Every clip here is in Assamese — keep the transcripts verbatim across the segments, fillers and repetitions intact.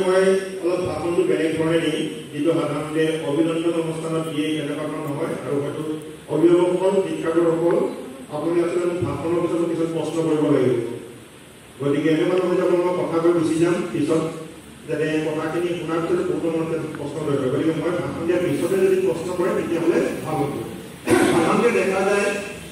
মই অলপ ভাষণটো বেলেগ ধৰণে দিম যিটো সাধাৰণতে অভিনন্দন অনুষ্ঠানত দিয়ে এনেকুৱা ধৰণৰ নহয় আৰু হয়তো অভিভাৱকসকল শিক্ষাগুৰুসকল আপুনি আচলতে ভাষণৰ পিছত কিছু প্ৰশ্ন কৰিব লাগিব গতিকে এনেকুৱা নহয় যে মই কথা কৈ গুচি যাম পিছত যাতে কথাখিনি শুনাৰ পিছত বহুতো মনত প্ৰশ্ন কৰিব গতিকে মই ভাষণ দিয়াৰ পিছতে যদি প্ৰশ্ন কৰে তেতিয়াহ'লে ভাল হ'ব সাধাৰণতে দেখা যায়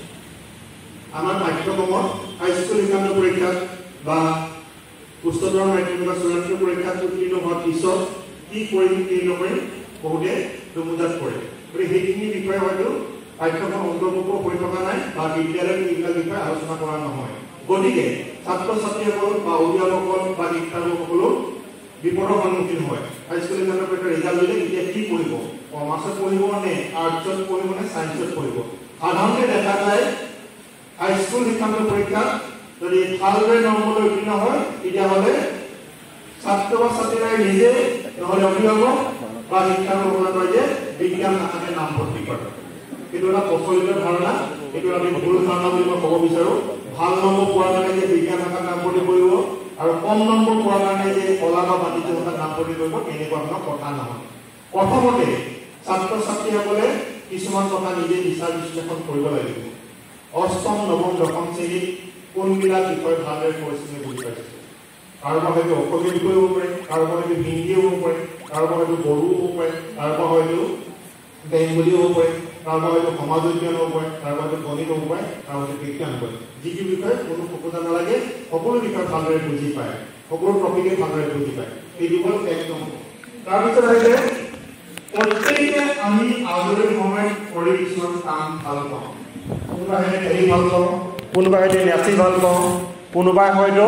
আমাৰ পাঠ্যক্ৰমত হাইস্কুল শিক্ষান্ত পৰীক্ষাত বা উচ্চতৰ মাধ্যমিক বা চূড়ান্ত পৰীক্ষাত উত্তীৰ্ণ হোৱাৰ পিছত কি কৰিম কি নকৰিম বহুতে দুমুজাত পৰে গতিকে সেইখিনি বিষয়ে হয়তো পাঠ্যক্ৰম অন্তৰ্ভুক্ত হৈ থকা নাই বা বিদ্যালয়ত এইবিলাক বিষয়ে আলোচনা কৰা নহয় গতিকে ছাত্ৰ ছাত্ৰীসকল বা অভিভাৱকসকল বা শিক্ষাগুৰুসকলো বিপদৰ সন্মুখীন হয় হাইস্কুল শিক্ষান্ত পৰীক্ষাৰ ৰিজাল্ট দিলে এতিয়া কি পঢ়িব কমাৰ্চত পঢ়িব নে আৰ্টছত পঢ়িব নে ছায়েন্সত পঢ়িব সাধাৰণতে দেখা যায় হাইস্কুল শিক্ষান্ত পৰীক্ষাত যদি ভালদৰে নম্বৰলৈ উত্তীৰ্ণ হয় তেতিয়াহ'লে ছাত্ৰ বা ছাত্ৰীৰাই নিজে নহ'লে অভিভাৱক বা শিক্ষাগুৰুসকলে কয় যে বিজ্ঞান শাখাতে নামভৰ্তি কৰে এইটো এটা প্ৰচলিত ধাৰণা এইটো আমি ভুল ধাৰণা বুলি মই ক'ব বিচাৰোঁ ভাল নম্বৰ পোৱাৰ কাৰণে যে বিজ্ঞান শাখাত নামভৰ্তি কৰিব আৰু কম নম্বৰ পোৱাৰ কাৰণে যে কলা বা বাণিজ্য শাখাত নামভৰ্তি কৰিব এনেকুৱা ধৰণৰ কথা নহয় প্ৰথমতে ছাত্ৰ ছাত্ৰীসকলে কিছুমান কথা নিজে বিচাৰ বিশ্লেষণ কৰিব লাগিব অষ্টম নৱম দশম শ্ৰেণীত কোনবিলাক বিষয় ভালদৰে পৰিস্থিতি বুজি পাইছে কাৰোবাৰ হয়তো অসমীয়া বিষয় হ'ব পাৰে কাৰোবাৰ হয়তো হিন্দী হ'ব পাৰে কাৰোবাৰ হয়তো বড়ো হ'ব পাৰে কাৰোবাৰ হয়তো বেংগলী হ'ব পাৰে কাৰোবাৰ হয়তো সমাজ বিজ্ঞান হ'ব পাৰে কাৰোবাৰ হয়তো গণিত হ'ব পাৰে কাৰোবাৰ হয়তো বিজ্ঞান হ'ব পাৰে যি যি বিষয়ে কোনো খোকোজা নালাগে সকলো বিষয় ভালদৰে বুজি পায় সকলো টপিকে ভালদৰে বুজি পায় এইটো হ'ল এক নম্বৰ তাৰপিছত আহিলে প্ৰত্যেকে আমি আজৰি সময়ত কৰি কিছুমান কাম ভাল পাওঁ কোনোবাই খেলি ভাল পাওঁ কোনোবাই হয়তো নাচি ভাল পাওঁ কোনোবাই হয়তো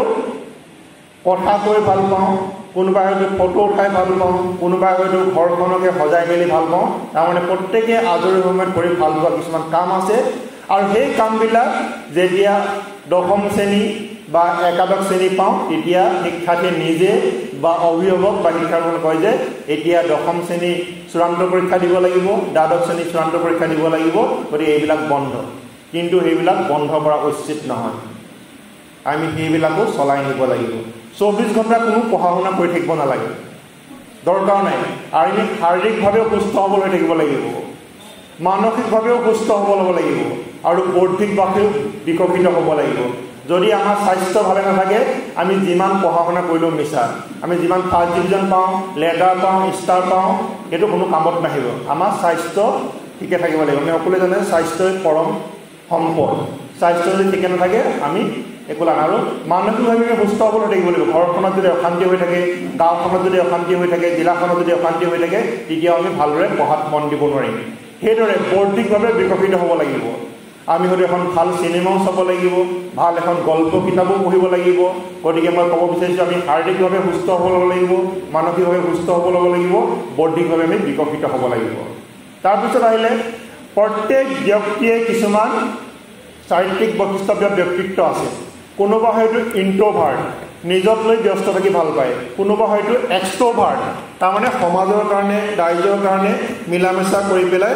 কথা কৈ ভাল পাওঁ কোনোবাই হয়তো ফটো উঠাই ভাল পাওঁ কোনোবাই হয়তো ঘৰখনকে সজাই মেলি ভাল পাওঁ তাৰমানে প্ৰত্যেকে আজৰি সময়ত কৰি ভাল পোৱা কিছুমান কাম আছে আৰু সেই কামবিলাক যেতিয়া দশম শ্ৰেণী বা একাদশ শ্ৰেণী পাওঁ তেতিয়া শিক্ষাৰ্থীয়ে নিজে বা অভিভাৱক বা শিক্ষাগুৰুসকলে কয় যে এতিয়া দশম শ্ৰেণী চূড়ান্ত পৰীক্ষা দিব লাগিব দ্বাদশ শ্ৰেণী চূড়ান্ত পৰীক্ষা দিব লাগিব গতিকে এইবিলাক বন্ধ কিন্তু সেইবিলাক বন্ধ কৰা উচিত নহয় আমি সেইবিলাকো চলাই নিব লাগিব চৌবিছ ঘণ্টা কোনো পঢ়া শুনা কৰি থাকিব নালাগে দৰকাৰ নাই আৰু আমি শাৰীৰিকভাৱেও সুস্থ হ'বলৈ থাকিব লাগিব মানসিকভাৱেও সুস্থ হ'ব ল'ব লাগিব আৰু বৌদ্ধিকভাৱেও বিকশিত হ'ব লাগিব যদি আমাৰ স্বাস্থ্য ভালে নাথাকে আমি যিমান পঢ়া শুনা কৰিলেও মিছা আমি যিমান ফাৰ্ষ্ট ডিভিজন পাওঁ লেটাৰ পাওঁ ষ্টাৰ পাওঁ সেইটো কোনো কামত নাহিব আমাৰ স্বাস্থ্য ঠিকে থাকিব লাগিব আমি সকলোৱে জানে স্বাস্থ্যই পৰম সম্পদ স্বাস্থ্য যদি ঠিকে নাথাকে আমি একো লাগে আৰু মানসিকভাৱে সুস্থ হ'বলৈ থাকিব লাগিব ঘৰখনত যদি অশান্তি হৈ থাকে গাঁওখনত যদি অশান্তি হৈ থাকে জিলাখনত যদি অশান্তি হৈ থাকে তেতিয়াও আমি ভালদৰে পঢ়াত মন দিব নোৱাৰিম সেইদৰে বৌদ্ধিকভাৱে বিকশিত হ'ব লাগিব আমি হয়তো এখন ভাল চিনেমাও চাব লাগিব ভাল এখন গল্প কিতাপো পঢ়িব লাগিব গতিকে মই ক'ব বিচাৰিছোঁ আমি শাৰীৰিকভাৱে সুস্থ হ'ব ল'ব লাগিব মানসিকভাৱে সুস্থ হ'ব ল'ব লাগিব বৌদ্ধিকভাৱে আমি বিকশিত হ'ব লাগিব তাৰপিছত আহিলে প্ৰত্যেক ব্যক্তিয়ে কিছুমান চাৰিত্ৰিক বৈশিষ্ট্য ব্যক্তিত্ব আছে কোনোবা হয়তো ইণ্ট্ৰভাৰ্ট নিজক লৈ ব্যস্ত থাকি ভাল পায় কোনোবা হয়তো এক্সট্ৰভাৰ্ট তাৰমানে সমাজৰ কাৰণে ৰাইজৰ কাৰণে মিলা মিছা কৰি পেলাই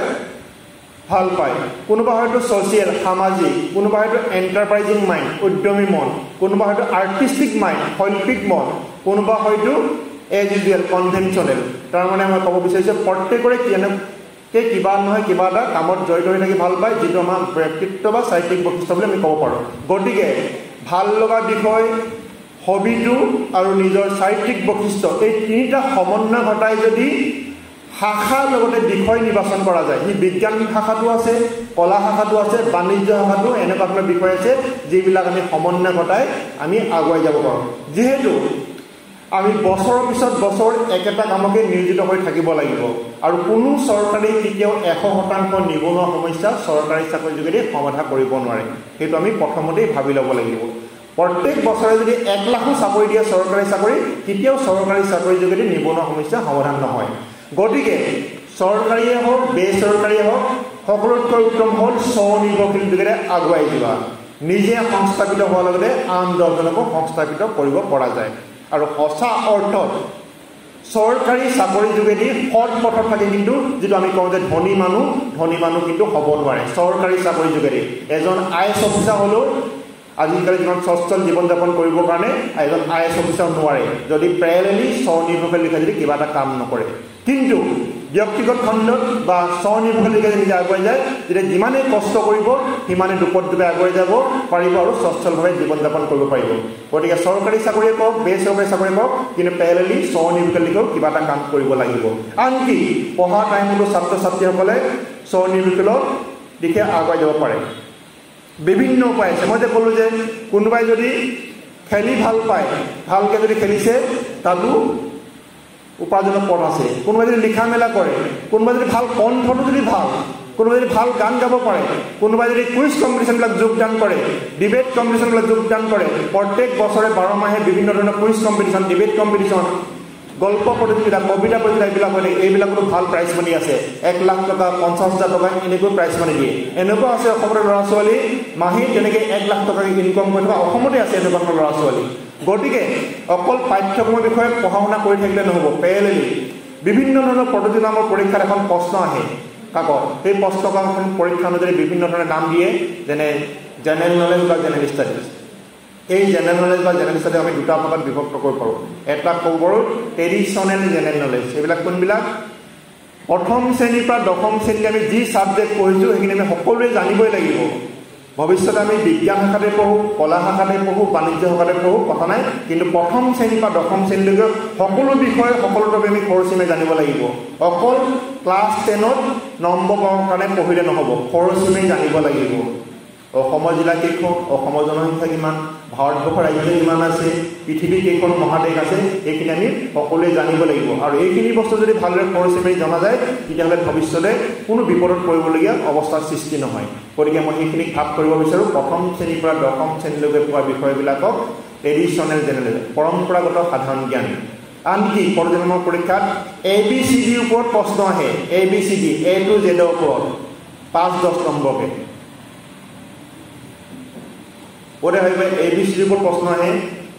ভাল পায় কোনোবা হয়তো ছ'চিয়েল সামাজিক কোনোবা হয়তো এণ্টাৰপ্ৰাইজিং মাইণ্ড উদ্যমী মন কোনোবা হয়তো আৰ্টিষ্টিক মাইণ্ড শৈল্পিক মন কোনোবা হয়তো এজ ইউজুৱেল কনভেনশ্যনেল তাৰমানে মই ক'ব বিচাৰিছোঁ প্ৰত্যেকৰে কেনেকৈ কিবা নহয় কিবা এটা কামত জড়িত হৈ থাকি ভাল পায় যিটো আমাৰ ব্যক্তিত্ব বা চাৰিত্ৰিক বৈশিষ্ট্য বুলি আমি ক'ব পাৰোঁ গতিকে ভাল লগা বিষয় হবিটো আৰু নিজৰ চাৰিত্ৰিক বৈশিষ্ট্য এই তিনিটা সমন্বয় ঘটাই যদি শাখাৰ লগতে বিষয় নিৰ্বাচন কৰা যায় সি বিজ্ঞান শাখাটো আছে কলা শাখাটো আছে বাণিজ্য শাখাটো এনেকুৱা ধৰণৰ বিষয় আছে যিবিলাক আমি সমন্বয় ঘটাই আমি আগুৱাই যাব পাৰোঁ যিহেতু আমি বছৰৰ পিছত বছৰ একেটা কামকে নিয়োজিত হৈ থাকিব লাগিব আৰু কোনো চৰকাৰী কেতিয়াও এশ শতাংশ নিবনুৱা সমস্যা চৰকাৰী চাকৰিৰ যোগেদি সমাধান কৰিব নোৱাৰে সেইটো আমি প্ৰথমতেই ভাবি ল'ব লাগিব প্ৰত্যেক বছৰে যদি এক লাখো চাকৰি দিয়ে চৰকাৰী চাকৰি তেতিয়াও চৰকাৰী চাকৰিৰ যোগেদি নিবনুৱা সমস্যা সমাধান নহয় গতিকে চৰকাৰীয়ে হওক বেচৰকাৰীয়ে হওক সকলোতকৈ উত্তম হ'ল স্বনিৰ্ভৰশীল যোগেৰে আগুৱাই যোৱা নিজে সংস্থাপিত হোৱাৰ লগতে আন দহজনকো সংস্থাপিত কৰিব পৰা যায় আৰু সঁচা অৰ্থত চৰকাৰী চাকৰিৰ যোগেদি সৎ পথত থাকে কিন্তু যিটো আমি কওঁ যে ধনী মানুহ ধনী মানুহ কিন্তু হ'ব নোৱাৰে চৰকাৰী চাকৰিৰ যোগেদি এজন আই এছ অফিচাৰ হ'লেও আজিকালি জীৱন সচ্ছল জীৱন যাপন কৰিবৰ কাৰণে এজন আই এছ অফিচাৰ নোৱাৰে যদি প্ৰেৰেলি স্বনিৰ্ভৰশীল লিখে যদি কিবা এটা কাম নকৰে কিন্তু ব্যক্তিগত খণ্ডত বা স্বনিৰ্ভৰশীল লিখে যদি আগুৱাই যায় তেতিয়া যিমানে কষ্ট কৰিব সিমানে দুপত দুপে আগুৱাই যাব পাৰিব আৰু সচ্ছলভাৱে জীৱন যাপন কৰিব পাৰিব গতিকে চৰকাৰী চাকৰি কওক বেচৰকাৰী চাকৰি কওক কিন্তু প্ৰেৰেলি স্বনিৰ্ভৰশীল লিখেও কিবা এটা কাম কৰিব লাগিব আনকি পঢ়া টাইমতো ছাত্ৰ ছাত্ৰীসকলে স্বনিৰ্ভৰশীলৰ দিশে আগুৱাই যাব পাৰে বিভিন্ন উপায় আছে মই যে ক'লোঁ যে কোনোবাই যদি খেলি ভাল পায় ভালকৈ যদি খেলিছে তাতো উপাৰ্জনৰ পথ আছে কোনোবাই যদি লিখা মেলা কৰে কোনোবাই যদি ভাল কণ্ঠটো যদি ভাল কোনোবাই যদি ভাল গান গাব পাৰে কোনোবাই যদি কুইজ কম্পিটিশ্যনবিলাক যোগদান কৰে ডিবেট কম্পিটিশ্যনবিলাক যোগদান কৰে প্ৰত্যেক বছৰে বাৰ মাহে বিভিন্ন ধৰণৰ কুইজ কম্পিটিশ্যন ডিবেট কম্পিটিশ্যন গল্প প্ৰতিযোগিতা কবিতা প্ৰতিযোগিতা এইবিলাক হয় এইবিলাকতো ভাল প্ৰাইজ মানি আছে এক লাখ টকা পঞ্চাছ হাজাৰ টকা এনেকৈ প্ৰাইজ মানি দিয়ে এনেকুৱা আছে অসমৰ ল'ৰা ছোৱালী মাহে তেনেকৈ এক লাখ টকা ইনকম কৰি থকা অসমতে আছে এনেকুৱা ধৰণৰ ল'ৰা ছোৱালী গতিকে অকল পাঠ্যক্ৰমৰ বিষয়ে পঢ়া শুনা কৰি থাকিলে নহ'ব পেৰেলি বিভিন্ন ধৰণৰ পদ্ধতি নামৰ পৰীক্ষাত এখন প্ৰশ্ন আহে কাকত সেই প্ৰশ্ন কাকতখন পৰীক্ষা অনুযায়ী বিভিন্ন ধৰণৰ নাম দিয়ে যেনে জেনেৰেল নলেজ বা জেনেৰেল ষ্টাডিজ এই জেনেৰেল নলেজ বা জেনেৰেল ষ্টাডি আমি দুটা ভাগত বিভক্ত কৰিব পাৰোঁ এটা ক'ব পাৰোঁ ট্ৰেডিশ্যনেল জেনেৰেল নলেজ এইবিলাক কোনবিলাক প্ৰথম শ্ৰেণীৰ পৰা দশম শ্ৰেণীত আমি যি ছাবজেক্ট পঢ়িছোঁ সেইখিনি আমি সকলোৱে জানিবই লাগিব ভৱিষ্যতে আমি বিজ্ঞান শাখাতে পঢ়োঁ কলা শাখাতে পঢ়োঁ বাণিজ্য শাখাতে পঢ়োঁ কথা নাই কিন্তু প্ৰথম শ্ৰেণীৰ পৰা দশম শ্ৰেণীলৈকে সকলো বিষয়ে সকলো টপিক আমি খৰচীমে জানিব লাগিব অকল ক্লাছ টেনত নম্বৰ পাবৰ কাৰণে পঢ়িলে নহ'ব খৰচীমে জানিব লাগিব অসমৰ জিলা কেইখন অসমৰ জনসংখ্যা কিমান ভাৰতবৰ্ষৰ ৰাজ্য কিমান আছে পৃথিৱীৰ কেইখন মহাদেশ আছে এইখিনি আমি সকলোৱে জানিব লাগিব আৰু এইখিনি বস্তু যদি ভালদৰে খৰচীমে জনা যায় তেতিয়াহ'লে ভৱিষ্যতে কোনো বিপদত পৰিবলগীয়া অৱস্থাৰ সৃষ্টি নহয় গতিকে মই সেইখিনি ভাগ কৰিব বিচাৰোঁ প্ৰথম শ্ৰেণীৰ পৰা দশম শ্ৰেণীলৈকে পোৱা বিষয়বিলাকক ট্ৰেডিশ্যনেল জেনেৰেল পৰম্পৰাগত সাধাৰণ জ্ঞান আনকি পৰ্যটনৰ পৰীক্ষাত এ বি চি ডিৰ ওপৰত প্ৰশ্ন আহে A B C D A to জেডৰ ওপৰত পাঁচ দহ নম্বৰকে ওৰে ভাবিব এ বি চি ডিৰ ওপৰত প্ৰশ্ন আহে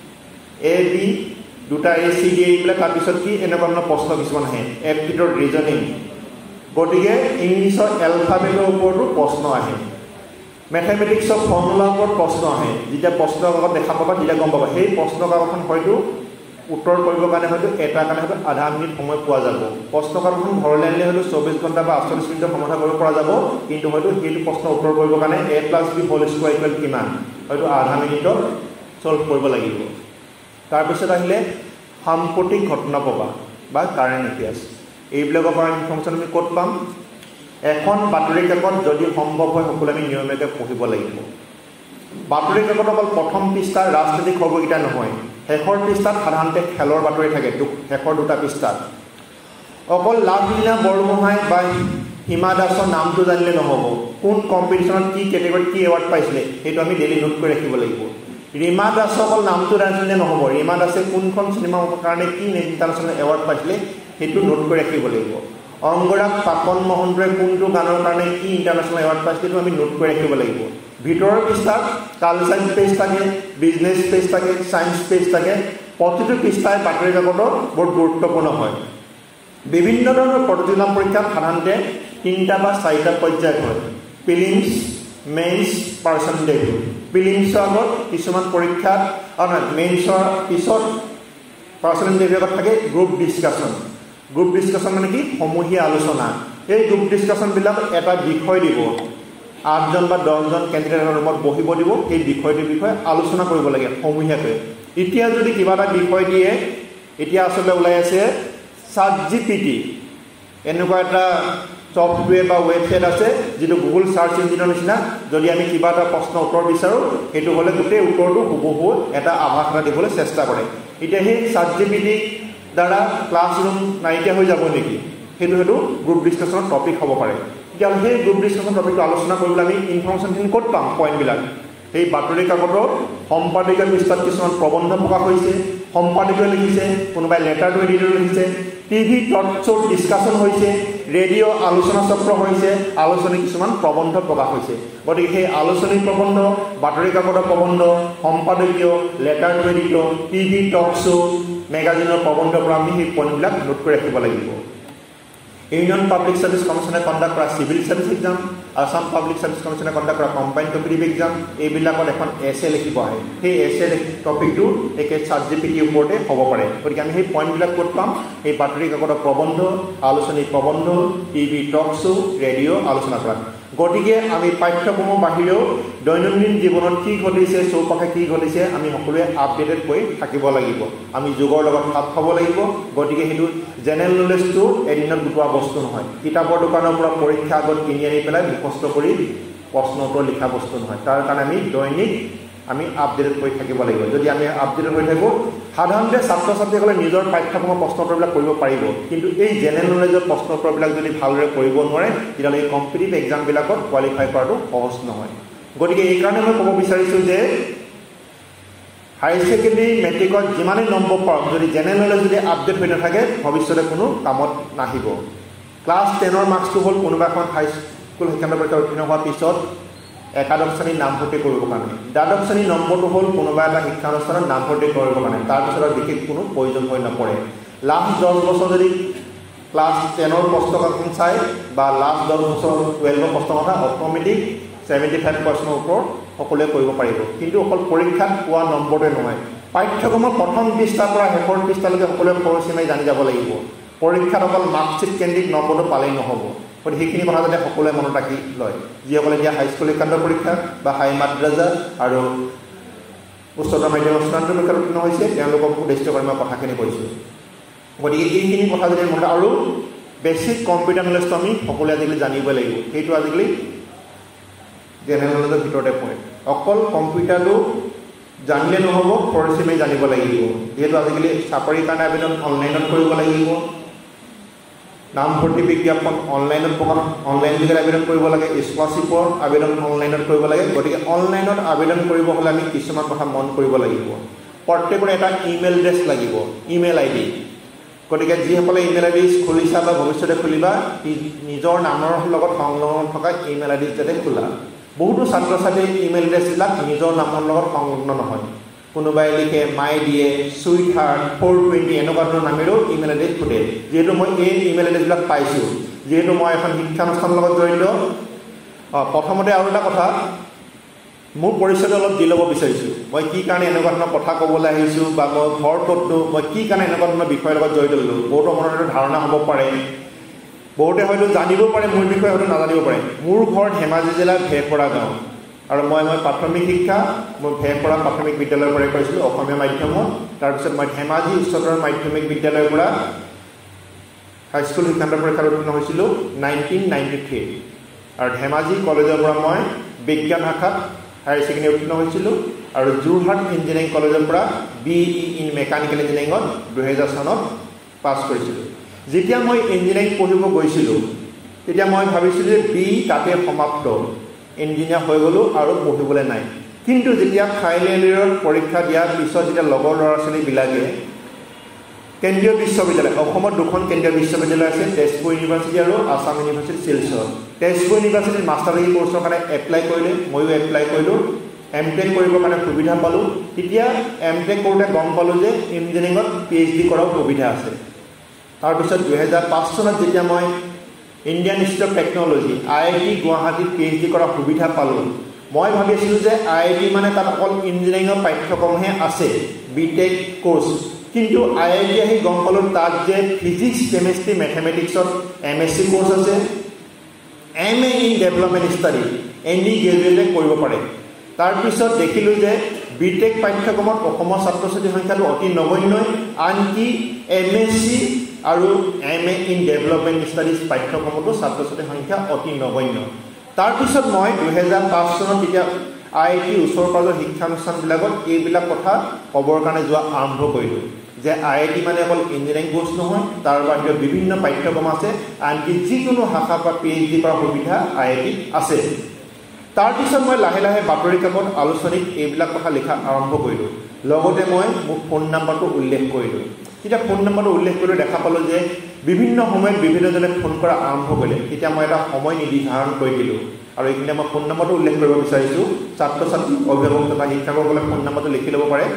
এ বি দুটা এ চি ডি এইবিলাক তাৰপিছত কি এনেকুৱা ধৰণৰ প্ৰশ্ন কিছুমান আহে এপ্টিটিউড ৰিজনিং গতিকে ইংলিছৰ এলফাবেটৰ ওপৰতো প্ৰশ্ন আহে মেথমেটিক্সৰ ফৰ্মুলাৰ ওপৰত প্ৰশ্ন আহে যেতিয়া প্ৰশ্ন কাকত দেখা পাবা তেতিয়া গম পাবা সেই প্ৰশ্ন কাকতখন হয়তো উত্তৰ কৰিবৰ কাৰণে হয়তো এটা কাৰণে হয়তো আধা মিনিট সময় পোৱা যাব প্ৰশ্ন কাকতখন ঘৰলৈ আনিলে হয়তো চৌবিছ ঘণ্টা বা আঠচল্লিছ মিনিটৰ সমাধান কৰিব পৰা যাব কিন্তু হয়তো সেইটো প্ৰশ্ন উত্তৰ কৰিবৰ কাৰণে A plus B whole square equal কিমান হয়তো আধা মিনিটত চল্ভ কৰিব লাগিব তাৰপিছত আহিলে সাম্প্ৰতিক ঘটনা প্ৰবাহ বা কাৰেণ্ট এফেয়াৰ্ছ এইবিলাকৰ পৰা ইনফৰ্মেশ্যন আমি ক'ত পাম এখন বাতৰি কাকত যদি সম্ভৱ হয় সকলোৱে আমি নিয়মীয়াকৈ পঢ়িব লাগিব বাতৰি কাকত অকল প্ৰথম পৃষ্ঠাৰ ৰাজনৈতিক খবৰকেইটা নহয় শেষৰ পৃষ্ঠাত সাধাৰণতে খেলৰ বাতৰি থাকে শেষৰ দুটা পৃষ্ঠাত অকল লাভলীনা বৰগোহাঁই বা হিমা দাসৰ নামটো জানিলে নহ'ব কোন কম্পিটিশ্যনত কি কেটেগৰীত কি এৱাৰ্ড পাইছিলে সেইটো আমি ডেইলি নোট কৰি ৰাখিব লাগিব ৰীমা দাসৰ অকল নামটো জানিলে নহ'ব ৰীমা দাসে কোনখন চিনেমাৰ কাৰণে কি ইণ্টাৰনেশ্যনেল এৱাৰ্ড পাইছিলে সেইটো নোট কৰি ৰাখিব লাগিব অংগৰাগ পাপন মহন্তই কোনটো গানৰ কাৰণে কি ইণ্টাৰনেশ্যনেল এৱাৰ্ড পাইছিলে সেইটো আমি নোট কৰি ৰাখিব লাগিব ভিতৰৰ পৃষ্ঠাত কালচাৰ পেজ থাকে বিজনেছ পেজ থাকে ছায়েন্স পেজ থাকে প্ৰতিটো পৃষ্ঠাই বাতৰি কাকতৰ বৰ গুৰুত্বপূৰ্ণ হয় বিভিন্ন ধৰণৰ প্ৰতিযোগিতা পৰীক্ষাত সাধাৰণতে তিনিটা বা চাৰিটা পৰ্যায়ত হয় প্ৰিলিমছ মেইনছ পাৰ্চেণ্টেজ প্ৰিলিমছৰ আগত কিছুমান পৰীক্ষাত নহয় মেইনছৰ পিছত পাৰ্চেণ্টেজ বিভাগত থাকে গ্ৰুপ ডিছকাশ্যন গ্ৰুপ ডিছকাশ্যন মানে কি সমূহীয়া আলোচনা এই গ্ৰুপ ডিছকাশ্যনবিলাক এটা বিষয় দিব আঠজন বা দহজন কেণ্ডিডেটৰ ৰুমত বহিব দিব এই বিষয়টোৰ বিষয়ে আলোচনা কৰিব লাগে সমূহীয়াকৈ এতিয়া যদি কিবা এটা বিষয় দিয়ে এতিয়া আচলতে ওলাই আছে চাট জি পি টি এনেকুৱা এটা ছফ্টৱেৰ বা ৱেবছাইট আছে যিটো গুগল চাৰ্চ ইঞ্জিনৰ নিচিনা যদি আমি কিবা এটা প্ৰশ্ন উত্তৰ বিচাৰোঁ সেইটো হ'লে গোটেই উত্তৰটো হুবহু এটা আভাস এটা দিবলৈ চেষ্টা কৰে এতিয়া সেই চাট জি পি টি দ্বাৰা ক্লাছৰুম নাইকিয়া হৈ যাব নেকি সেইটো সেইটো গ্ৰুপ ডিছকাশ্যনৰ টপিক হ'ব পাৰে তেতিয়াহ'লে সেই গ্ৰুপ ডিছকাশ্যন টপিকটো আলোচনা কৰিবলৈ আমি ইনফৰ্মেশ্যনখিনি ক'ত পাম পইণ্টবিলাক সেই বাতৰি কাকতৰ সম্পাদকীয় পৃষ্ঠাত কিছুমান প্ৰবন্ধ প্ৰকাশ হৈছে সম্পাদকীয় লিখিছে কোনোবাই লেটাৰ টু এডিটৰ লিখিছে টিভি টক শ্ব'ত ডিছকাশ্যন হৈছে ৰেডিঅ' আলোচনা চক্ৰ হৈছে আলোচনী কিছুমান প্ৰবন্ধ প্ৰকাশ হৈছে গতিকে সেই আলোচনী প্ৰবন্ধ বাতৰি কাকতৰ প্ৰবন্ধ সম্পাদকীয় letter to editor TV talk show' মেগাজিনৰ প্ৰবন্ধৰ পৰা আমি সেই পইণ্টবিলাক নোট কৰি ৰাখিব লাগিব ইউনিয়ন পাব্লিক সার্ভিস কমিশনে কণ্ডাক্ট কৰা civil service exam, Assam public service কমিশনে কণ্ডাক্ট কৰা কম্বাইন্ড কম্পিটিটিভ এক্সাম, এইবিলাকত এখন এছে লিখিব আহে। সেই এছে টপিকটো একে চাট জিপিটিৰ ওপৰতে হ'ব পাৰে। গতিকে আমি সেই পইণ্টবিলাক ক'ত পাম? এই বাতৰি কাকতৰ প্ৰবন্ধ, আলোচনী প্ৰবন্ধ, টিভি টক শ্ব', ৰেডিঅ' আলোচনা কৰা। গতিকে আমি পাঠ্যক্ৰমৰ বাহিৰেও দৈনন্দিন জীৱনত কি ঘটিছে, চৌপাশে কি ঘটিছে, আমি সকলোৱে আপডেটেড হৈ থাকিব লাগিব। আমি যুগৰ লগত খাপ খাব লাগিব। গতিকে সেইটো জেনেৰেল নলেজটো এদিনত গোটোৱা বস্তু নহয়। কিতাপৰ দোকানৰ পৰা পৰীক্ষা আগত কিনি আনি পেলাই মুখস্থ কৰি প্ৰশ্ন উত্তৰ লিখা বস্তু নহয়। তাৰ কাৰণে আমি দৈনিক আমি আপডেটেড হৈ থাকিব লাগিব। যদি আমি আপডেটেড হৈ থাকোঁ, সাধাৰণতে ছাত্ৰ ছাত্ৰীসকলে নিজৰ পাঠ্যক্ৰমৰ প্ৰশ্ন উত্তৰবিলাক কৰিব পাৰিব, কিন্তু এই জেনেৰেল নলেজৰ প্ৰশ্ন উত্তৰবিলাক যদি ভালদৰে কৰিব নোৱাৰে, তেতিয়াহ'লে এই কম্পিটিটিভ এক্সামবিলাকত কোৱালিফাই কৰাটো সহজ নহয়। গতিকে এইকাৰণে মই ক'ব বিচাৰিছোঁ যে হায়াৰ ছেকেণ্ডেৰী মেট্ৰিকত যিমানেই নম্বৰ পাওক, যদি জেনেৰেল নলেজ যদি আপডেট হৈ নাথাকে, ভৱিষ্যতে কোনো কামত নাহিব। ক্লাছ টেনৰ মাৰ্কছটো হ'ল কোনোবা এখন হাইস্কুল শিক্ষান্ত পৰীক্ষা উত্তীৰ্ণ হোৱাৰ পিছত একাদশ শ্ৰেণীৰ নামভৰ্তি কৰিবৰ কাৰণে, দ্বাদশ শ্ৰেণীৰ নম্বৰটো হ'ল কোনোবা এটা শিক্ষানুষ্ঠানত নামভৰ্তি কৰিবৰ কাৰণে, তাৰপিছত আৰু বিশেষ কোনো প্ৰয়োজন হৈ নপৰে। লাষ্ট দহ বছৰ যদি ক্লাছ টেনৰ প্ৰশ্নকাকত চাই বা লাষ্ট দহ বছৰ টুৱেলভৰ প্ৰশ্নকাকত অট'মেটিক ছেভেণ্টি ফাইভ পাৰ্চেণ্টৰ ওপৰত সকলোৱে কৰিব পাৰিব। কিন্তু অকল পৰীক্ষাত পোৱা নম্বৰটোৱে নহয়, পাঠ্যক্ৰমৰ প্ৰথম পৃষ্ঠাৰ পৰা শেষৰ পৃষ্ঠালৈকে সকলোৱে খৰচী মাৰি জানি যাব লাগিব। পৰীক্ষাত অকল মাৰ্কশ্বিট কেন্দ্ৰিক নম্বৰটো পালেই নহ'ব। গতিকে সেইখিনি কথা যাতে সকলোৱে মনত ৰাখি লয়। যিসকলে এতিয়া হাইস্কুল শিক্ষান্ত পৰীক্ষা বা হাই মাদ্ৰাজা আৰু উচ্চতৰ মাধ্যমিক চূড়ান্ত পৰীক্ষাত উত্তীৰ্ণ হৈছে, তেওঁলোকক উদ্দেশ্য কৰি মই কথাখিনি কৈছোঁ। গতিকে এইখিনি কথা যদি মনত, আৰু বেছিক কম্পিউটাৰ নলেজটো আমি সকলোৱে আজিকালি জানিবই লাগিব। সেইটো আজিকালি জেনেৰেল নলেজৰ ভিতৰতে পৰে। অকল কম্পিউটাৰটো জানিলে নহ'ব, খৰচী মাৰি জানিব লাগিব। যিহেতু আজিকালি চাকৰিৰ কাৰণে আবেদন অনলাইনত কৰিব লাগিব, নামভৰ্তি বিজ্ঞাপন অনলাইনত প্ৰকাশ অনলাইন যোগেৰে আবেদন কৰিব লাগে, স্কলাৰশ্বিপৰ আবেদন অনলাইনত কৰিব লাগে। গতিকে অনলাইনত আবেদন কৰিব হ'লে আমি কিছুমান কথা মন কৰিব লাগিব। প্ৰত্যেকৰে এটা ইমেইল এড্ৰেছ লাগিব, ইমেইল আই ডি। গতিকে যিসকলে ইমেইল আই ডি খুলিছা বা ভৱিষ্যতে খুলিবা, নিজৰ নামৰ লগত সংলগ্ন থকা ইমেইল আই ডি যাতে খোলা। বহুতো ছাত্ৰ ছাত্ৰীৰ ইমেইল এড্ৰেছবিলাক নিজৰ নামৰ লগত সংলগ্ন নহয়। কোনোবাই লিখে মাই দিয়ে, চুইট হাৰ্ট, ফ'ৰ টুৱেণ্টি এনেকুৱা ধৰণৰ নামেৰেও ইমেইল এড্ৰেছ খোলে। যিহেতু মই এই ইমেইল এড্ৰেছবিলাক পাইছোঁ, যিহেতু মই এখন শিক্ষানুষ্ঠানৰ লগত জড়িত। প্ৰথমতে আৰু এটা কথা, মোৰ পৰিচয়টো অলপ দি ল'ব বিচাৰিছোঁ। মই কি কাৰণে এনেকুৱা ধৰণৰ কথা ক'বলৈ আহিছোঁ বা মই ঘৰ ক'তনো, মই কি কাৰণে এনেকুৱা ধৰণৰ বিষয়ৰ লগত জড়িত হ'লোঁ। বহুতো মনত এটা ধাৰণা হ'ব পাৰে, বহুতে হয়তো জানিব পাৰে, মোৰ বিষয়ে হয়তো নাজানিব পাৰে। মোৰ ঘৰ ধেমাজি জিলাৰ ভেৰপৰা গাঁও, আৰু মই মই প্ৰাথমিক শিক্ষা মই ভেৰপৰা প্ৰাথমিক বিদ্যালয়ৰ পৰাই কৰিছিলোঁ অসমীয়া মাধ্যমত। তাৰপিছত মই ধেমাজি উচ্চতৰ মাধ্যমিক বিদ্যালয়ৰ পৰা হাইস্কুল শিক্ষান্ত পৰীক্ষাত উত্তীৰ্ণ হৈছিলোঁ নাইনটিন নাইণ্টি থ্ৰী, আৰু ধেমাজি কলেজৰ পৰা মই বিজ্ঞান শাখাত হায়াৰ ছেকেণ্ডেৰী উত্তীৰ্ণ হৈছিলোঁ, আৰু যোৰহাট ইঞ্জিনিয়াৰিং কলেজৰ পৰা বি ই ইন মেকানিকেল ইঞ্জিনিয়াৰিঙত দুহেজাৰ চনত পাছ কৰিছিলোঁ। যেতিয়া মই ইঞ্জিনিয়াৰিং পঢ়িব গৈছিলোঁ, তেতিয়া মই ভাবিছিলোঁ যে বি তাতে সমাপ্ত, ইঞ্জিনিয়াৰ হৈ গ'লোঁ আৰু পঢ়িবলৈ নাই। কিন্তু যেতিয়া ফাইনেল ইয়েৰত পৰীক্ষা দিয়াৰ পিছত যেতিয়া লগৰ ল'ৰা ছোৱালীবিলাকে কেন্দ্ৰীয় বিশ্ববিদ্যালয়, অসমত দুখন কেন্দ্ৰীয় বিশ্ববিদ্যালয় আছে, তেজপুৰ ইউনিভাৰ্চিটি আৰু আছাম ইউনিভাৰ্চিটি শিলচৰ। তেজপুৰ ইউনিভাৰ্চিটিৰ মাষ্টাৰ ডিগ্ৰী কোৰ্চৰ কাৰণে এপ্লাই কৰিলে, ময়ো এপ্লাই কৰিলোঁ। এম টেক কৰিবৰ কাৰণে সুবিধা পালোঁ। তেতিয়া এম টেক কৰোঁতে গম পালোঁ যে ইঞ্জিনিয়াৰিঙত পি এইচ ডি কৰাও সুবিধা আছে। তাৰপিছত দুহেজাৰ পাঁচ চনত যেতিয়া মই Indian institute of technology I I T গুৱাহাটীত পি এইচ ডি কৰাৰ সুবিধা পালোঁ। মই ভাবিছিলোঁ যে আই আই টি মানে তাত অকল ইঞ্জিনিয়াৰিঙৰ পাঠ্যক্ৰমহে আছে, বি টেক কোৰ্চ। কিন্তু আই আই টি আহি গম পালোঁ তাত যে ফিজিক্স, কেমেষ্ট্ৰি, মেথমেটিক্সত এম এছ চি কোৰ্চ আছে, M A in development study any গ্ৰেজুৱেটে কৰিব পাৰে। তাৰপিছত দেখিলোঁ যে বি টেক পাঠ্যক্ৰমত অসমৰ ছাত্ৰ ছাত্ৰীৰ সংখ্যাটো অতি নগণ্যই, আনকি এম এছ চি আৰু M A in development studies পাঠ্যক্ৰমতো ছাত্ৰ ছাত্ৰীৰ সংখ্যা অতি নগণ্য। তাৰপিছত মই দুহেজাৰ পাঁচ চনত তেতিয়া আই আই টি ওচৰ পাজৰ শিক্ষানুষ্ঠানবিলাকত এইবিলাক কথা ক'বৰ কাৰণে যোৱা আৰম্ভ কৰিলোঁ যে আই আই টি মানে অকল ইঞ্জিনিয়াৰিং কোৰ্চ নহয়, তাৰ বাহিৰত বিভিন্ন পাঠ্যক্ৰম আছে, আনকি যিকোনো শাখা বা পি এইচ ডি কৰাৰ সুবিধা আই আই টিত আছে। তাৰপিছত মই লাহে লাহে বাতৰি কাকত, আলোচনীত এইবিলাক কথা লিখা আৰম্ভ কৰিলোঁ। লগতে মই মোৰ ফোন নাম্বাৰটো উল্লেখ কৰিলোঁ। তেতিয়া ফোন নাম্বাৰটো উল্লেখ কৰিলোঁ, দেখা পালোঁ যে বিভিন্ন সময়ত বিভিন্নজনে ফোন কৰা আৰম্ভ কৰিলে। তেতিয়া মই এটা সময় নিৰ্ধাৰণ কৰি দিলোঁ, আৰু এইখিনি মই ফোন নাম্বাৰটো উল্লেখ কৰিব বিচাৰিছোঁ। ছাত্ৰ ছাত্ৰী, অভিভাৱক তথা শিক্ষকসকলে ফোন নাম্বাৰটো লিখি ল'ব পাৰে।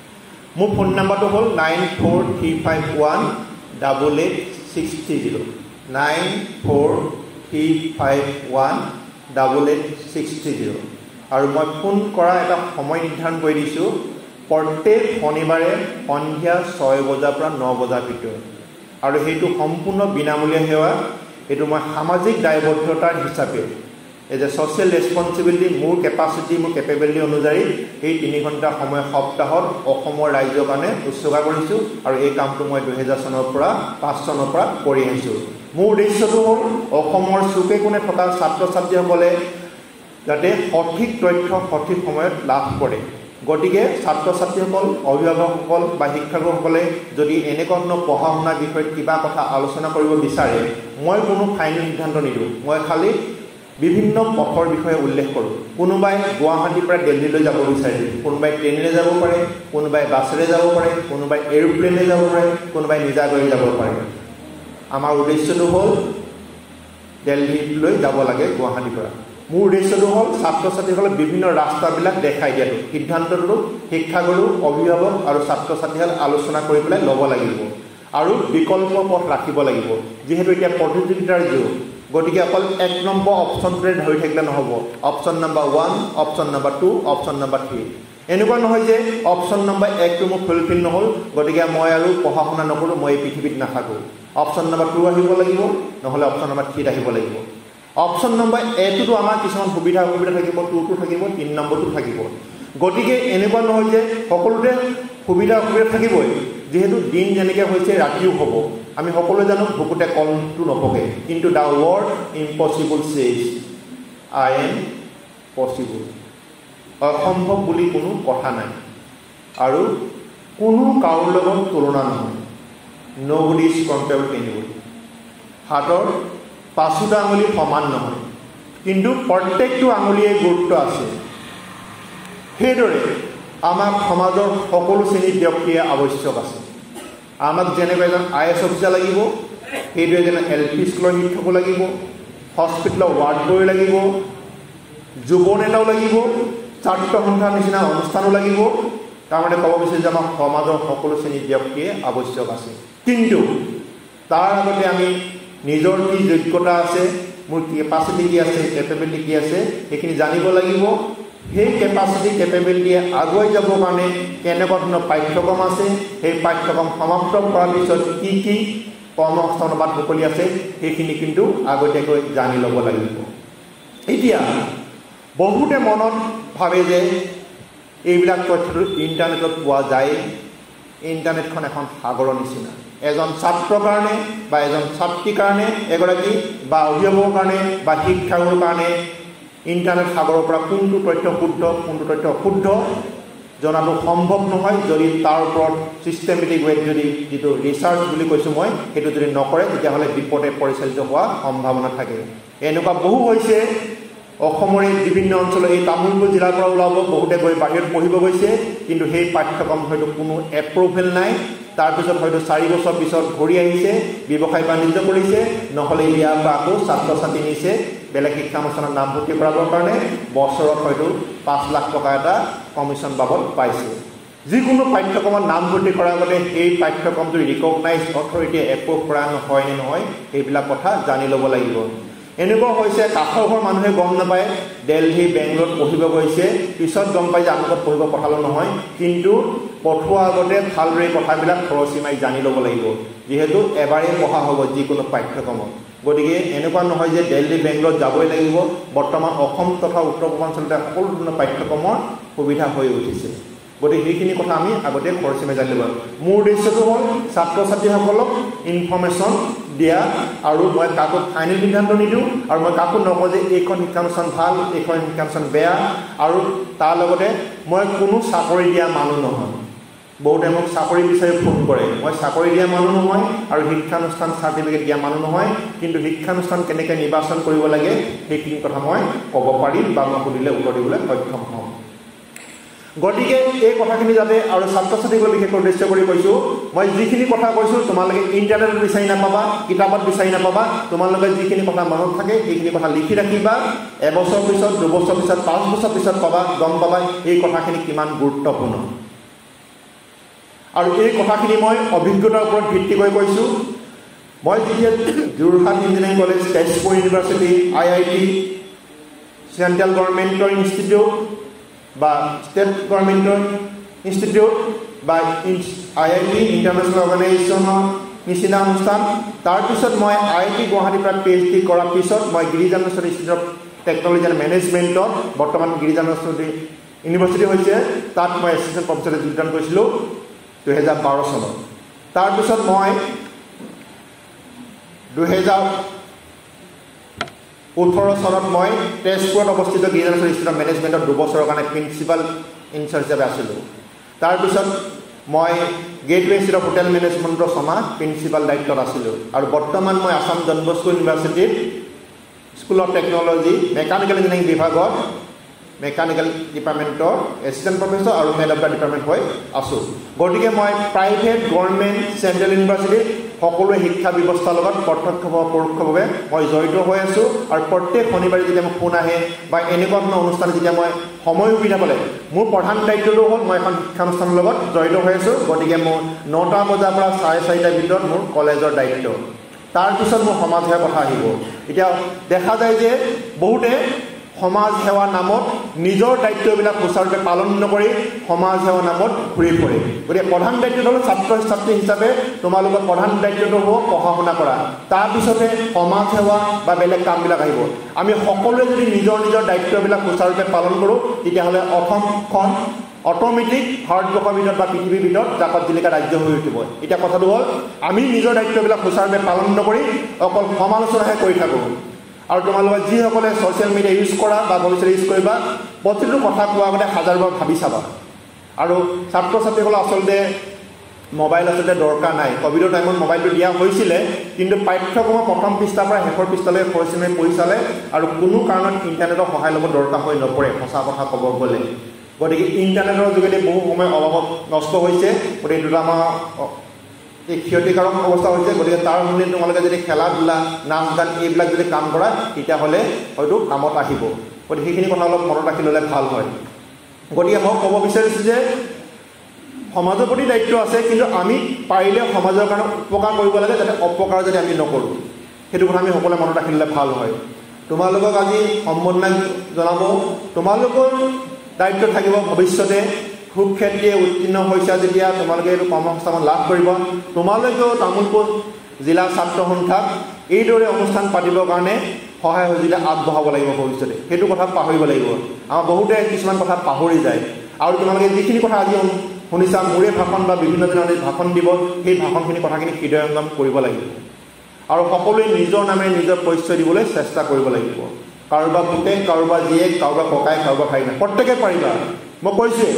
মোৰ ফোন নাম্বাৰটো হ'ল nine four three five one double eight six three zero'. Nine four three five one double eight six three zero' আৰু মই ফোন কৰা এটা সময় নিৰ্ধাৰণ কৰি দিছোঁ প্ৰত্যেক শনিবাৰে সন্ধিয়া ছয় বজাৰ পৰা ন বজাৰ ভিতৰত আৰু সেইটো সম্পূৰ্ণ বিনামূলীয়া সেৱা এইটো মই সামাজিক দায়বদ্ধতাৰ হিচাপে এজ এ ছ'চিয়েল ৰেছপনচিবিলিটি মোৰ কেপাচিটি মোৰ কেপেবিলিটি অনুযায়ী এই তিনি ঘণ্টা সময় সপ্তাহত অসমৰ ৰাইজৰ কাৰণে উৎসৰ্গা কৰিছোঁ আৰু এই কামটো মই দুহেজাৰ চনৰ পৰা পাঁচ চনৰ পৰা কৰি আহিছোঁ মোৰ উদ্দেশ্যটো হ'ল অসমৰ চুকে কোণে থকা ছাত্ৰ ছাত্ৰীসকলে যাতে সঠিক তথ্য সঠিক সময়ত লাভ কৰে গতিকে ছাত্ৰ ছাত্ৰীসকল অভিভাৱকসকল বা শিক্ষকসকলে যদি এনেকুৱা ধৰণৰ পঢ়া শুনাৰ বিষয়ত কিবা কথা আলোচনা কৰিব বিচাৰে মই কোনো ফাইনেল সিদ্ধান্ত নিদিওঁ মই খালি বিভিন্ন পথৰ বিষয়ে উল্লেখ কৰোঁ কোনোবাই গুৱাহাটীৰ পৰা দিল্লীলৈ যাব বিচাৰে কোনোবাই ট্ৰেইনেৰে যাব পাৰে কোনোবাই বাছেৰে যাব পাৰে কোনোবাই এৰোপ্লেনেৰে যাব পাৰে কোনোবাই নিজাকৈ যাব পাৰে আমাৰ উদ্দেশ্যটো হ'ল দিল্লীলৈ যাব লাগে গুৱাহাটীৰ পৰা মোৰ উদ্দেশ্যটো হ'ল ছাত্ৰ ছাত্ৰীসকলক বিভিন্ন ৰাস্তাবিলাক দেখাই দিয়াটো সিদ্ধান্তটো শিক্ষাগুৰু অভিভাৱক আৰু ছাত্ৰ ছাত্ৰীসকলে আলোচনা কৰি পেলাই ল'ব লাগিব আৰু বিকল্প পথ ৰাখিব লাগিব যিহেতু এতিয়া প্ৰতিযোগিতাৰ যুগ গতিকে অকল এক নম্বৰ অপশ্যনটোৰে ধৰি থাকিলে নহ'ব option number one option number two option number three এনেকুৱা নহয় যে অপশ্যন নম্বৰ একটো মোৰ ফুলফিল নহ'ল গতিকে মই আৰু পঢ়া শুনা নকৰোঁ মই এই পৃথিৱীত নাথাকোঁ অপশ্যন নম্বৰ টু আহিব লাগিব নহ'লে অপশ্যন নম্বৰ থ্ৰীত আহিব লাগিব অপশ্যন নম্বৰ এটোতো আমাৰ কিছুমান সুবিধা অসুবিধা থাকিব টুটো থাকিব তিনি নম্বৰটো থাকিব গতিকে এনেকুৱা নহয় যে সকলোতে সুবিধা অসুবিধা থাকিবই যিহেতু দিন যেনেকৈ হৈছে ৰাতিও হ'ব আমি সকলোৱে জানো ভুকুতে কলটো নপকে কিন্তু দ্য ৱৰ্ড ইম্পচিবল চেজ আই এম পচিবল অসম্ভৱ বুলি কোনো কথা নাই আৰু কোনো কাৰো লগত তুলনা নহয় nobody is compared to anybody হাতৰ পাঁচোটা আঙুলি সমান নহয় কিন্তু প্ৰত্যেকটো আঙুলিয়ে গুৰুত্ব আছে সেইদৰে আমাক সমাজৰ সকলো শ্ৰেণীৰ ব্যক্তিয়ে আৱশ্যক আছে আমাক যেনেকৈ এজন আই এছ অফিচাৰ লাগিব সেইদৰে এজন এল পি স্কুলৰ শিক্ষক লাগিব হস্পিটেলৰ ৱাৰ্ড বয় লাগিব যুৱ নেতাও লাগিব ছাত্ৰ সন্থাৰ নিচিনা অনুষ্ঠানো লাগিব তাৰমানে ক'ব বিচাৰিছোঁ যে আমাক সমাজৰ সকলো শ্ৰেণীৰ ব্যক্তিয়ে আৱশ্যক আছে কিন্তু তাৰ আগতে আমি নিজৰ কি যোগ্যতা আছে মোৰ কেপাচিটি কি আছে কেপেবিলিটি কি আছে সেইখিনি জানিব লাগিব সেই কেপাচিটি কেপেবিলিটিয়ে আগুৱাই যাবৰ কাৰণে কেনেকুৱা ধৰণৰ পাঠ্যক্ৰম আছে সেই পাঠ্যক্ৰম সমাপ্ত কৰাৰ পিছত কি কি কৰ্মসংস্থাপন বাট মুকলি আছে সেইখিনি কিন্তু আগতীয়াকৈ জানি ল'ব লাগিব এতিয়া বহুতে মনত ভাবে যে এইবিলাক তথ্যটো ইণ্টাৰনেটত পোৱা যায় ইণ্টাৰনেটখন এখন সাগৰৰ নিচিনা এজন ছাত্ৰৰ কাৰণে বা এজন ছাত্ৰীৰ কাৰণে এগৰাকী বা অভিভাৱকৰ কাৰণে বা শিক্ষাগুৰুৰ কাৰণে ইণ্টাৰনেট সাগৰৰ পৰা কোনটো তথ্য শুদ্ধ কোনটো তথ্য অশুদ্ধ জনাটো সম্ভৱ নহয় যদি তাৰ ওপৰত ছিষ্টেমেটিক ৱেত যদি যিটো ৰিচাৰ্চ বুলি কৈছোঁ মই সেইটো যদি নকৰে তেতিয়াহ'লে বিপদে পৰিচালিত হোৱা সম্ভাৱনা থাকে এনেকুৱা বহু হৈছে অসমৰে বিভিন্ন অঞ্চলৰ এই তামোলপুৰ জিলাৰ পৰা ওলাব বহুতে গৈ বাহিৰত পঢ়িব গৈছে কিন্তু সেই পাঠ্যক্ৰম হয়তো কোনো এপ্ৰুভেল নাই তাৰপিছত হয়তো চাৰি বছৰ পিছত ঘূৰি আহিছে ব্যৱসায় বাণিজ্য কৰিছে নহ'লে ইয়াৰ পৰা আকৌ ছাত্ৰ ছাত্ৰী নিছে বেলেগ শিক্ষানুষ্ঠানত নামভৰ্তি কৰাবৰ কাৰণে বছৰত হয়তো পাঁচ লাখ টকা এটা কমিশ্যন বাবদ পাইছে যিকোনো পাঠ্যক্ৰমত নামভৰ্তি কৰাৰ আগতে সেই পাঠ্যক্ৰমটো ৰিকগনাইজ অথৰিটিয়ে এপ্ৰুভ কৰা নহয় নে নহয় সেইবিলাক কথা জানি ল'ব লাগিব এনেকুৱা হৈছে কাষৰ ঘৰ মানুহে গম নাপায় দিল্লী বেংগলোৰত পঢ়িব গৈছে পিছত গম পাই যে আমুকত পঢ়িব পঠালোঁ নহয় কিন্তু পঠোৱাৰ আগতে ভালদৰে কথাবিলাক খৰচি মাৰি জানি ল'ব লাগিব যিহেতু এবাৰেই পঢ়া হ'ব যিকোনো পাঠ্যক্ৰমত গতিকে এনেকুৱা নহয় যে দিল্লী বেংগলোৰত যাবই লাগিব বৰ্তমান অসম তথা উত্তৰ পূৰ্বাঞ্চলতে সকলো ধৰণৰ পাঠ্যক্ৰমৰ সুবিধা হৈ উঠিছে গতিকে সেইখিনি কথা আমি আগতে খৰচি মাৰি জানিব লাগিব মোৰ উদ্দেশ্যটো হ'ল ছাত্ৰ ছাত্ৰীসকলক ইনফৰ্মেশ্যন দিয়া আৰু মই কাকো ফাইনেল সিদ্ধান্ত নিদিওঁ আৰু মই কাকো নকওঁ যে এইখন শিক্ষানুষ্ঠান ভাল এইখন শিক্ষানুষ্ঠান বেয়া আৰু তাৰ লগতে মই কোনো চাকৰি দিয়া মানুহ নহয় বহুতে মোক চাকৰি বিচাৰি ফোন কৰে মই চাকৰি দিয়া মানুহ নহয় আৰু শিক্ষানুষ্ঠান চাৰ্টিফিকেট দিয়া মানুহ নহয় কিন্তু শিক্ষানুষ্ঠান কেনেকৈ নিৰ্বাচন কৰিব লাগে সেইখিনি কথা মই ক'ব পাৰিম বা মই সুধিলে উত্তৰ দিবলৈ সক্ষম হ'ম গতিকে এই কথাখিনি যাতে আৰু ছাত্ৰ ছাত্ৰীসকলক বিশেষকৈ উদ্দেশ্য কৰি কৈছোঁ মই যিখিনি কথা কৈছোঁ তোমালোকে ইণ্টাৰনেটত বিচাৰি নাপাবা কিতাপত বিচাৰি নাপাবা তোমালোকে যিখিনি কথা মনত থাকে সেইখিনি কথা লিখি ৰাখিবা এবছৰ পিছত দুবছৰ পিছত পাঁচ বছৰ পিছত পাবা গম পাবা এই কথাখিনি কিমান গুৰুত্বপূৰ্ণ আৰু এই কথাখিনি মই অভিজ্ঞতাৰ ওপৰত ভিত্তি কৰি কৈছোঁ মই যেতিয়া Jorhat engineering college, Tezpur university, I I T, central গভৰ্ণমেণ্টৰ ইনষ্টিটিউট বা ষ্টেট গভৰ্ণমেণ্টৰ ইনষ্টিটিউট বা আই আই টি ইণ্টাৰনেশ্যনেল অৰ্গেনাইজেশ্যনৰ নিচিনা অনুষ্ঠান, তাৰপিছত মই আই আই টি গুৱাহাটীৰ পৰা পি এইচ ডি কৰাৰ পিছত মই Girijan institute of technology and মেনেজমেণ্টত, বৰ্তমান গিৰিজান ইউনিভাৰ্চিটি হৈছে, তাত মই এছিষ্টেণ্ট প্ৰফেচৰে যোগদান কৰিছিলোঁ দুহেজাৰ বাৰ চনত। তাৰপিছত মই দুহেজাৰ ওঠৰ চনত মই তেজপুৰত অৱস্থিত গিৰিজান ইনষ্টিটিউট অফ মেনেজমেণ্টত দুবছৰৰ কাৰণে প্ৰিন্সিপাল ইনচাৰ্জ হিচাপে আছিলোঁ। তাৰপিছত মই গেটৱে ইনষ্টিটিউট অফ হোটেল মেনেজমেণ্টৰ ছমাহ প্ৰিন্সিপাল দায়িত্বত আছিলোঁ। আৰু বৰ্তমান মই আছাম ডন বস্কো ইউনিভাৰ্চিটিত school of technology mechanical engineering বিভাগত মেকানিকেল ডিপাৰ্টমেণ্টৰ এছিষ্টেণ্ট প্ৰফেচৰ আৰু হেড অফ দ্য ডিপাৰ্টমেণ্ট হৈ আছোঁ। গতিকে মই প্ৰাইভেট, গভৰ্ণমেণ্ট, চেণ্ট্ৰেল ইউনিভাৰ্চিটিত সকলোৱে শিক্ষা ব্যৱস্থাৰ লগত প্ৰত্যক্ষ বা পৰোক্ষভাৱে মই জড়িত হৈ আছোঁ। আৰু প্ৰত্যেক শনিবাৰে যেতিয়া মোক ফোন আহে বা এনেকুৱা ধৰণৰ অনুষ্ঠান যেতিয়া মই সময় সুবিধা পালে, মোৰ প্ৰধান দায়িত্বটো হ'ল মই এখন শিক্ষানুষ্ঠানৰ লগত জড়িত হৈ আছোঁ। গতিকে মোৰ নটা বজাৰ পৰা চাৰে চাৰিটাৰ ভিতৰত মোৰ কলেজৰ দায়িত্ব। তাৰপিছত মোৰ সমাজ সেৱাৰ কথা আহিব। এতিয়া দেখা যায় যে বহুতে সমাজ সেৱাৰ নামত নিজৰ দায়িত্ববিলাক সুচাৰুৰূপে পালন নকৰি সমাজ সেৱাৰ নামত ঘূৰি ফুৰে। গতিকে প্ৰধান দায়িত্বটো হ'ল ছাত্ৰ ছাত্ৰী হিচাপে তোমালোকৰ প্ৰধান দায়িত্বটো হ'ব পঢ়া শুনা কৰা, তাৰপিছতে সমাজ সেৱা বা বেলেগ কামবিলাক আহিব। আমি সকলোৱে যদি নিজৰ নিজৰ দায়িত্ববিলাক সুচাৰুৰূপে পালন কৰোঁ, তেতিয়াহ'লে অসমখন অট'মেটিক ভাৰতবৰ্ষৰ ভিতৰত বা পৃথিৱীৰ ভিতৰত জাকত জিলিকা ৰাজ্য হৈ উঠিব। এতিয়া কথাটো হ'ল আমি নিজৰ দায়িত্ববিলাক সুচাৰুৰূপে পালন নকৰি অকল সমালোচনাহে কৰি থাকোঁ। আৰু তোমালোকে যিসকলে ছ'চিয়েল মিডিয়া ইউজ কৰা বা ভৱিষ্যতে ইউজ কৰিবা, প্ৰতিটো কথা কোৱাৰ আগতে হাজাৰবাৰ ভাবি চাবা। আৰু ছাত্ৰ ছাত্ৰীসকলে আচলতে মোবাইল আচলতে দৰকাৰ নাই। ক'ভিডৰ টাইমত মোবাইলটো দিয়া হৈছিলে, কিন্তু পাঠ্যক্ৰমৰ প্ৰথম পৃষ্ঠাৰ পৰা শেষৰ পৃষ্ঠালৈ পৰিশ্ৰমে পঢ়ি চালে আৰু কোনো কাৰণত ইণ্টাৰনেটৰ সহায় ল'ব দৰকাৰ হৈ নপৰে, সঁচা কথা ক'ব গ'লে। গতিকে ইণ্টাৰনেটৰ যোগেদি বহু সময় অভাৱত নষ্ট হৈছে। গতিকে দুটা আমাৰ এই ক্ষতিকাৰক অৱস্থা হৈছে। গতিকে তাৰ মূলে তোমালোকে যদি খেলা ধূলা, নাচ গান এইবিলাক যদি কাম কৰা, তেতিয়াহ'লে হয়তো কামত আহিব। গতিকে সেইখিনি কথা অলপ মনত ৰাখি ল'লে ভাল হয়। গতিকে মই ক'ব বিচাৰিছোঁ যে সমাজৰ প্ৰতি দায়িত্ব আছে, কিন্তু আমি পাৰিলে সমাজৰ কাৰণে উপকাৰ কৰিব লাগে, যাতে অপকাৰ যদি আমি নকৰোঁ। সেইটো কথা আমি সকলোৱে মনত ৰাখি ল'লে ভাল হয়। তোমালোকক আজি সম্বৰ্ধনা জনাব। তোমালোকৰ দায়িত্ব থাকিব ভৱিষ্যতে সুখ্যাতিয়ে উত্তীৰ্ণ হৈছা যেতিয়া তোমালোকে এইটো কৰ্মসংস্থাপন লাভ কৰিব, তোমালোকেও তামোলপুৰ জিলা ছাত্ৰ সন্থাক এইদৰে অনুষ্ঠান পাতিবৰ কাৰণে সহায় সহযোগিতা আগবঢ়াব লাগিব ভৱিষ্যতে। সেইটো কথা পাহৰিব লাগিব। আমাৰ বহুতে কিছুমান কথা পাহৰি যায়। আৰু তোমালোকে যিখিনি কথা আজি শুনিছা, মোৰে ভাষণ বা বিভিন্ন জনে ভাষণ দিব, সেই ভাষণখিনি কথাখিনি হৃদয়ংগম কৰিব লাগিব। আৰু সকলোৱে নিজৰ নামেৰে নিজৰ পৰিচয় দিবলৈ চেষ্টা কৰিব লাগিব। কাৰোবাৰ পুতেক, কাৰোবাৰ জীয়েক, কাৰোবাৰ ককাই, কাৰোবাৰ ভাই নাই, প্ৰত্যেকে পাৰিবা। মই কৈছোঁ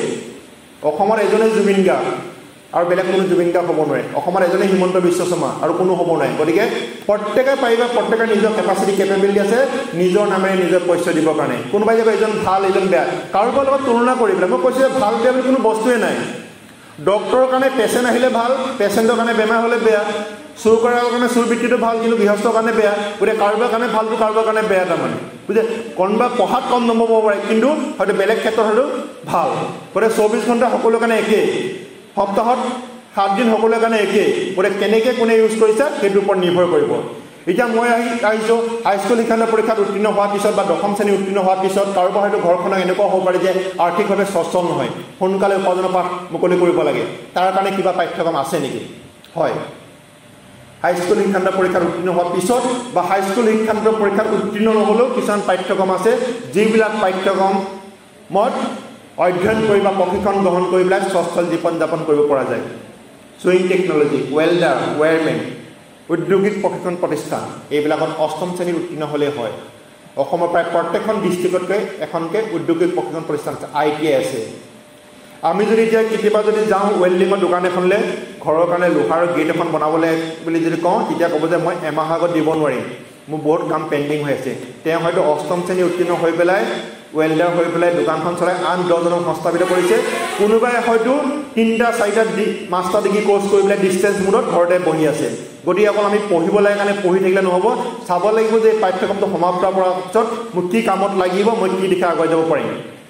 অসমৰ এজনেই জুবিন গাৰ্গ আৰু বেলেগ কোনো জুবিন গাৰ্গ হ'ব নোৱাৰে। অসমৰ এজনেই হিমন্ত বিশ্ব শৰ্মা আৰু কোনো হ'ব নোৱাৰে। গতিকে প্ৰত্যেকে পাৰিবা, প্ৰত্যেকৰ নিজৰ কেপাচিটি কেপেবিলিটি আছে নিজৰ নামেৰে নিজৰ পৰিচয় দিবৰ কাৰণে। কোনোবাই যে এজন ভাল এজন বেয়া, কাৰোবাৰ লগত তুলনা কৰি পেলাই মই কৈছোঁ যে ভাল বেয়া বুলি কোনো বস্তুৱে নাই। ডক্টৰৰ কাৰণে পেচেণ্ট আহিলে ভাল, পেচেণ্টৰ কাৰণে বেমাৰ হ'লে বেয়া। চুৰ কৰাৰ কাৰণে চুৰ বৃত্তিটো ভাল, কিন্তু গৃহস্থৰ কাৰণে বেয়া। গতিকে কাৰোবাৰ কাৰণে ভালটো, কাৰোবাৰ কাৰণে বেয়া। তাৰমানে বুজে কোনোবা পঢ়াত কম নম্বৰ পাব পাৰে, কিন্তু হয়তো বেলেগ ক্ষেত্ৰত হয়তো ভাল। গতিকে চৌবিছ ঘণ্টা সকলোৰে কাৰণে একেই, সপ্তাহত সাত দিন সকলোৰে কাৰণে একেই। গতিকে কেনেকৈ কোনে ইউজ কৰিছে সেইটোৰ ওপৰত নিৰ্ভৰ কৰিব। এতিয়া মই আহি আহিছোঁ হাইস্কুল শিক্ষান্ত পৰীক্ষাত উত্তীৰ্ণ হোৱাৰ পিছত বা দশম শ্ৰেণী উত্তীৰ্ণ হোৱাৰ পিছত কাৰোবাৰ হয়তো ঘৰখনক এনেকুৱা হ'ব পাৰে যে আৰ্থিকভাৱে সচ্ছল নহয়, সোনকালে উপাৰ্জনৰ পাঠ মুকলি কৰিব লাগে। তাৰ কাৰণে কিবা পাঠ্যক্ৰম আছে নেকি? হয়, হাইস্কুল শিক্ষান্ত পৰীক্ষাত উত্তীৰ্ণ হোৱাৰ পিছত বা হাইস্কুল শিক্ষান্ত পৰীক্ষাত উত্তীৰ্ণ নহ'লেও কিছুমান পাঠ্যক্ৰম আছে, যিবিলাক পাঠ্যক্ৰমত অধ্যয়ন কৰি বা প্ৰশিক্ষণ গ্ৰহণ কৰি পেলাই সচ্ছল জীৱন যাপন কৰিব পৰা যায়। ছুইং টেকনলজি, ৱেল্ডাৰ, ৱেৰমেন, ঔদ্যোগিক প্ৰশিক্ষণ প্ৰতিষ্ঠান, এইবিলাকত অষ্টম শ্ৰেণীত উত্তীৰ্ণ হ'লেই হয়। অসমৰ প্ৰায় প্ৰত্যেকখন ডিষ্ট্ৰিক্টতকৈ এখনকৈ উদ্যোগিক প্ৰশিক্ষণ প্ৰতিষ্ঠান আছে, আই টি আই আছে। আমি যদি এতিয়া কেতিয়াবা যদি যাওঁ ৱেল্ডিঙৰ দোকান এখনলৈ, ঘৰৰ কাৰণে লোহাৰ গেট এখন বনাবলৈ বুলি যদি কওঁ, তেতিয়া ক'ব যে মই এমাহ আগত দিব নোৱাৰিম, মোৰ বহুত কাম পেণ্ডিং হৈ আছে। তেওঁ হয়তো অষ্টম শ্ৰেণী উত্তীৰ্ণ হৈ পেলাই ৱেল্ডাৰ হৈ পেলাই দোকানখন চলাই আন দহজনক সংস্থাপিত কৰিছে। কোনোবাই হয়তো তিনিটা চাৰিটা ডি মাষ্টাৰ ডিগ্ৰী কৰ্চ কৰি পেলাই ডিষ্টেঞ্চ মোডত ঘৰতে বহি আছে। গতিকে অকল আমি পঢ়িব লাগে কাৰণে পঢ়ি থাকিলে নহ'ব, চাব লাগিব যে পাঠ্যক্ৰমটো সমাপ্ত কৰাৰ পিছত মোৰ কি কামত লাগিব, মই কি দিশে আগুৱাই যাব পাৰিম।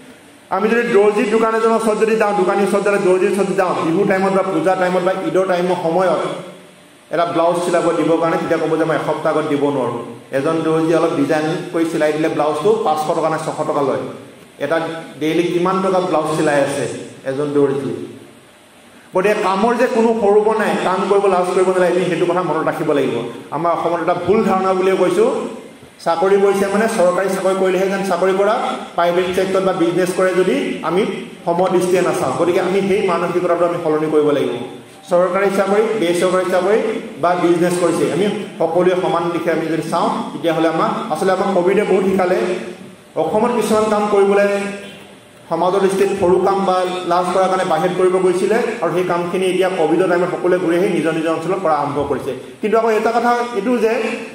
আমি যদি দৰ্জিৰ দোকান এজনৰ ওচৰত যদি যাওঁ, দোকানীৰ ওচৰত যদি দৰ্জিৰ ওচৰত যাওঁ, বিহু টাইমত বা পূজা টাইমত বা ঈদৰ টাইমৰ সময়ত, এটা ব্লাউজ চিলাব দিবৰ কাৰণে তেতিয়া ক'ব যে মই এসপ্তাহ আগত দিব নোৱাৰোঁ এজন দৰ্জী অলপ ডিজাইন কৰি চিলাই দিলে ব্লাউজটো পাঁচশ টকা নে ছশ টকা লয় এটা ডেইলি কিমান টকা ব্লাউজ চিলাই আছে এজন দৰ্জী গতিকে কামৰ যে কোনো সৰুব নাই কাম কৰিব লাজ কৰিব নালাগে সেইটো কথা মনত ৰাখিব লাগিব আমাৰ অসমত এটা ভুল ধাৰণা বুলিয়ে কৈছোঁ চাকৰি কৰিছে মানে চৰকাৰী চাকৰি কৰিলেহে যেন চাকৰি কৰা প্ৰাইভেট ছেক্টৰত বা বিজনেছ কৰে যদি আমি সমদৃষ্টিয়ে নাচাওঁ গতিকে আমি সেই মানসিকতাটো আমি সলনি কৰিব লাগিব চৰকাৰী চাকৰি বেচৰকাৰী চাকৰি বা বিজনেছ কৰিছে আমি সকলোৱে সমান দিশে আমি যদি চাওঁ তেতিয়াহ'লে আমাৰ আচলতে আমাক ক'ভিডে বহুত শিকালে অসমত কিছুমান কাম কৰিবলৈ সমাজৰ দৃষ্টিত সৰু কাম বা লাজ কৰাৰ কাৰণে বাহিৰত কৰিব গৈছিলে আৰু সেই কামখিনি এতিয়া ক'ভিডৰ টাইমত সকলোৱে ঘূৰি আহি নিজৰ নিজৰ অঞ্চলত কৰা আৰম্ভ কৰিছে কিন্তু আকৌ এটা কথা এইটো যে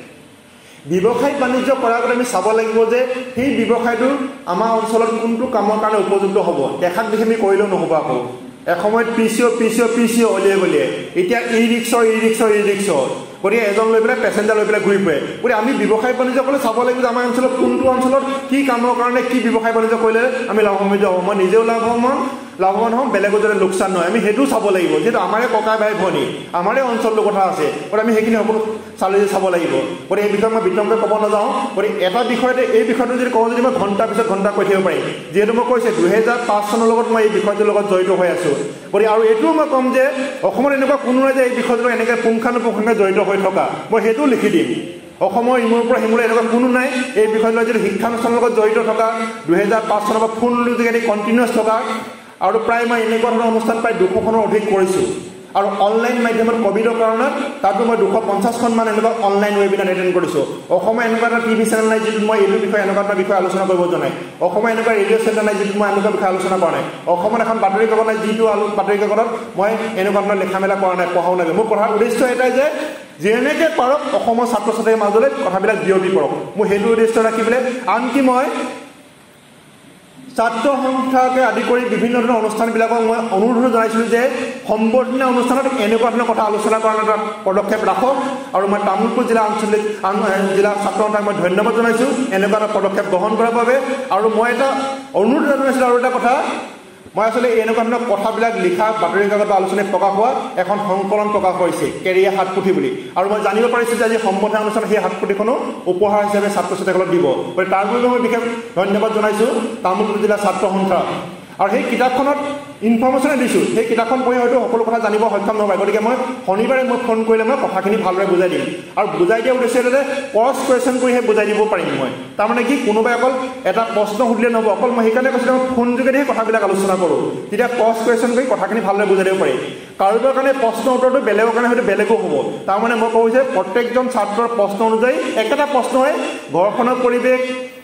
ব্যৱসায় বাণিজ্য কৰাৰ আগতে আমি চাব লাগিব যে সেই ব্যৱসায়টো আমাৰ অঞ্চলত কোনটো কামৰ কাৰণে উপযুক্ত হ'ব দেখাক দেখি আমি কৰিলেও নহ'ব আকৌ এসময়ত P C O' P C O' P C O' উলিয়াই গ'লিয়ে এতিয়া e rickshaw e rickshaw e rickshaw গতিকে এজন লৈ পেলাই পেচেঞ্জাৰ লৈ পেলাই ঘূৰি ফুৰে গতিকে আমি ব্যৱসায় বাণিজ্য কৰিলে চাব লাগিব যে আমাৰ অঞ্চলত কোনটো অঞ্চলত কি কামৰ কাৰণে কি ব্যৱসায় বাণিজ্য কৰিলে আমি লাভান্বিত হ'ম মই নিজেও লাভৱান লাভৱান হ'ম বেলেগৰ যাতে লোকচান নহয় আমি সেইটোও চাব লাগিব যিহেতু আমাৰে ককাই ভাই ভনী আমাৰে অঞ্চলটোৰ কথা আছে গতিকে আমি সেইখিনি সকলো চালি চাব লাগিব গতিকে এই বিষয়ে মই বিতংকৈ ক'ব নাযাওঁ গতিকে এটা বিষয়তে এই বিষয়টো যদি কওঁ যদি মই ঘণ্টা পিছত ঘণ্টা কৈ থাকিব পাৰিম যিহেতু মই কৈছোঁ দুহেজাৰ পাঁচ চনৰ লগত মই এই বিষয়টোৰ লগত জড়িত হৈ আছোঁ গতিকে আৰু এইটোও মই ক'ম যে অসমত এনেকুৱা কোনো নাই যে এই বিষয়টোৰ এনেকৈ পুংখানুপুংখকৈ জড়িত হৈ থকা মই সেইটোও লিখি দিম অসমৰ ইমূৰৰ পৰা সিমূৰে এনেকুৱা কোনো নাই এই বিষয়টো যদি শিক্ষানুষ্ঠানৰ লগত জড়িত থকা দুহেজাৰ পাঁচ চনৰ পৰা ফোন যোগেদি কণ্টিনিউৱাছ থকা আৰু প্ৰায় মই এনেকুৱা ধৰণৰ অনুষ্ঠান প্ৰায় দুশখনৰ অধিক কৰিছোঁ আৰু অনলাইন মাধ্যমত ক'ভিডৰ কাৰণত তাতো মই দুশ পঞ্চাছখনমান এনেকুৱা অনলাইন ৱেবিনাৰ এটেণ্ড কৰিছোঁ অসমৰ এনেকুৱা এটা টিভি চেনেল নাই যিটোত মই এইটো বিষয়ে এনেকুৱা এটা বিষয়ে আলোচনা কৰিব জনাই অসমৰ এনেকুৱা ৰেডিঅ' চেণ্টাৰ নাই যিটোত মই এনেকুৱা বিষয়ে আলোচনা কৰা নাই অসমত এখন বাতৰি কাকত নাই যিটো বাতৰি কাকতত মই এনেকুৱা ধৰণৰ লেখা মেলা কৰা নাই পঢ়াও নাই মোৰ কথাৰ উদ্দেশ্য এটাই যে যেনেকৈ পাৰক অসমৰ ছাত্ৰ ছাত্ৰীৰ মাজলৈ কথাবিলাক বিয়পি পৰক মোৰ সেইটো উদ্দেশ্য ৰাখি পেলাই আনকি মই ছাত্ৰ সংস্থাকে আদি কৰি বিভিন্ন ধৰণৰ অনুষ্ঠানবিলাকক মই অনুৰোধ জনাইছিলোঁ যে সম্বৰ্ধনা অনুষ্ঠানত এনেকুৱা ধৰণৰ কথা আলোচনা কৰাৰ এটা পদক্ষেপ ৰাখক আৰু মই তামোলপুৰ জিলা আঞ্চলিক জিলা ছাত্ৰ সন্থাক মই ধন্যবাদ জনাইছোঁ এনেকুৱা এটা পদক্ষেপ গ্ৰহণ কৰাৰ বাবে আৰু মই এটা অনুৰোধ জনাইছিলোঁ আৰু এটা কথা মই আচলতে এনেকুৱা ধৰণৰ কথাবিলাক লিখা বাতৰি কাকত আলোচনাত প্ৰকাশ হোৱা এখন সংকলন প্ৰকাশ কৰিছে কেৰিয়া হাতপুথি বুলি আৰু মই জানিব পাৰিছোঁ যে আজি সম্বৰ্ধনা অনুষ্ঠানত সেই হাতপুথিখনো উপহাৰ হিচাপে ছাত্ৰ ছাত্ৰীসকলক দিব গতিকে তাৰ বাবে মই বিশেষ ধন্যবাদ জনাইছোঁ তামোলপুৰ জিলা ছাত্ৰ সন্থা আৰু সেই কিতাপখনত ইনফৰ্মেশ্যনে দিছোঁ সেই কিতাপখন পঢ়ি হয়তো সকলো কথা জানিব সক্ষম নহয় গতিকে মই শনিবাৰে মই ফোন কৰিলে মই কথাখিনি ভালদৰে বুজাই দিম আৰু বুজাই দিয়া উদ্দেশ্য যে ক্ৰছ কুৱেশ্যন কৰিহে বুজাই দিব পাৰিম মই তাৰমানে কি কোনোবাই অকল এটা প্ৰশ্ন সুধিলে নহ'ব অকল মই সেইকাৰণে কৈছিলোঁ মই ফোন যোগেদিহে কথাবিলাক আলোচনা কৰোঁ তেতিয়া ক্ৰছ কুৱেশ্যন কৰি কথাখিনি ভালদৰে বুজাই দিব পাৰিম কাৰোবাৰ কাৰণে প্ৰশ্ন উত্তৰটো বেলেগৰ কাৰণে হয়তো বেলেগো হ'ব তাৰমানে মই কওঁ যে প্ৰত্যেকজন ছাত্ৰৰ প্ৰশ্ন অনুযায়ী একেটা প্ৰশ্নই ঘৰখনৰ পৰিৱেশ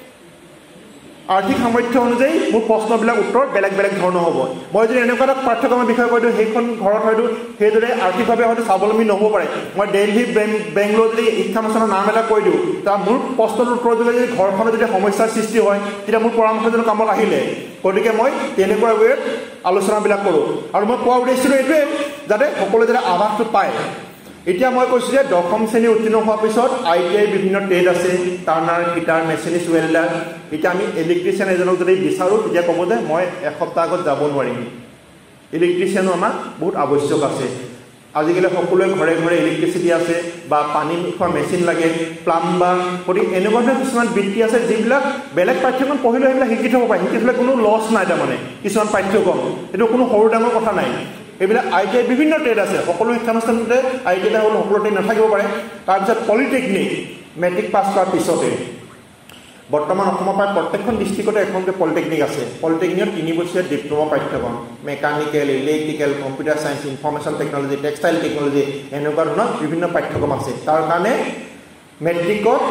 আৰ্থিক সামৰ্থ্য অনুযায়ী মোৰ প্ৰশ্নবিলাক উত্তৰ বেলেগ বেলেগ ধৰণৰ হ'ব মই যদি এনেকুৱা এটা পাঠ্যক্ৰমৰ বিষয়ে কৈ দিওঁ সেইখন ঘৰত হয়তো সেইদৰে আৰ্থিকভাৱে হয়তো স্বাৱলম্বী নহ'ব পাৰে মই দিল্লী বেংগলোৰ যদি শিক্ষানুষ্ঠানৰ নাম এটা কৈ দিওঁ তাৰ মোৰ প্ৰশ্নটোৰ উত্তৰ যোগে যদি ঘৰখনত যদি সমস্যাৰ সৃষ্টি হয় তেতিয়া মোৰ পৰামৰ্শজনৰ কামত আহিলে গতিকে মই তেনেকুৱা ৱেত আলোচনাবিলাক কৰোঁ আৰু মই কোৱা উদ্দেশ্যটো এইটোৱে যাতে সকলোৱে যাতে আভাসটো পায় এতিয়া মই কৈছোঁ যে দশম শ্ৰেণী উত্তীৰ্ণ হোৱাৰ পিছত আই টি আইৰ বিভিন্ন ট্ৰেড আছে টাৰ্নাৰ গিটাৰ মেচিনিষ্ট ৱেল্ডাৰ এতিয়া আমি ইলেক্ট্ৰিচিয়ান এজনক যদি বিচাৰোঁ তেতিয়া ক'ব যে মই এসপ্তাহ আগত যাব নোৱাৰিম ইলেক্ট্ৰিচিয়ানো আমাৰ বহুত আৱশ্যক আছে আজিকালি সকলোৱে ঘৰে ঘৰে ইলেক্ট্ৰিচিটি আছে বা পানী খোৱা মেচিন লাগে প্লাম্বাৰ গতিকে এনেকুৱা ধৰণৰ কিছুমান বৃত্তি আছে যিবিলাক বেলেগ পাঠ্যক্ৰম পঢ়িলেও সেইবিলাক শিকি থ'ব পাৰে শিকি থ'লে কোনো লছ নাই তাৰমানে কিছুমান পাঠ্যক্ৰম এইটো কোনো সৰু ডাঙৰ কথা নাই এইবিলাক আই টি আই বিভিন্ন ট্ৰেড আছে সকলো শিক্ষানুষ্ঠানতে আই টি আই হ'ল সকলো ট্ৰেড নাথাকিব পাৰে তাৰপিছত পলিটেকনিক মেট্ৰিক পাছ কৰাৰ পিছতে বৰ্তমান অসমৰ প্ৰায় প্ৰত্যেকখন ডিষ্ট্ৰিক্টতে এখনকৈ পলিটেকনিক আছে পলিটেকনিকত তিনি বছৰীয়া ডিপ্ল'মা পাঠ্যক্ৰম mechanical electrical computer science information technology textile technology এনেকুৱা ধৰণৰ বিভিন্ন পাঠ্যক্ৰম আছে তাৰ কাৰণে মেট্ৰিকত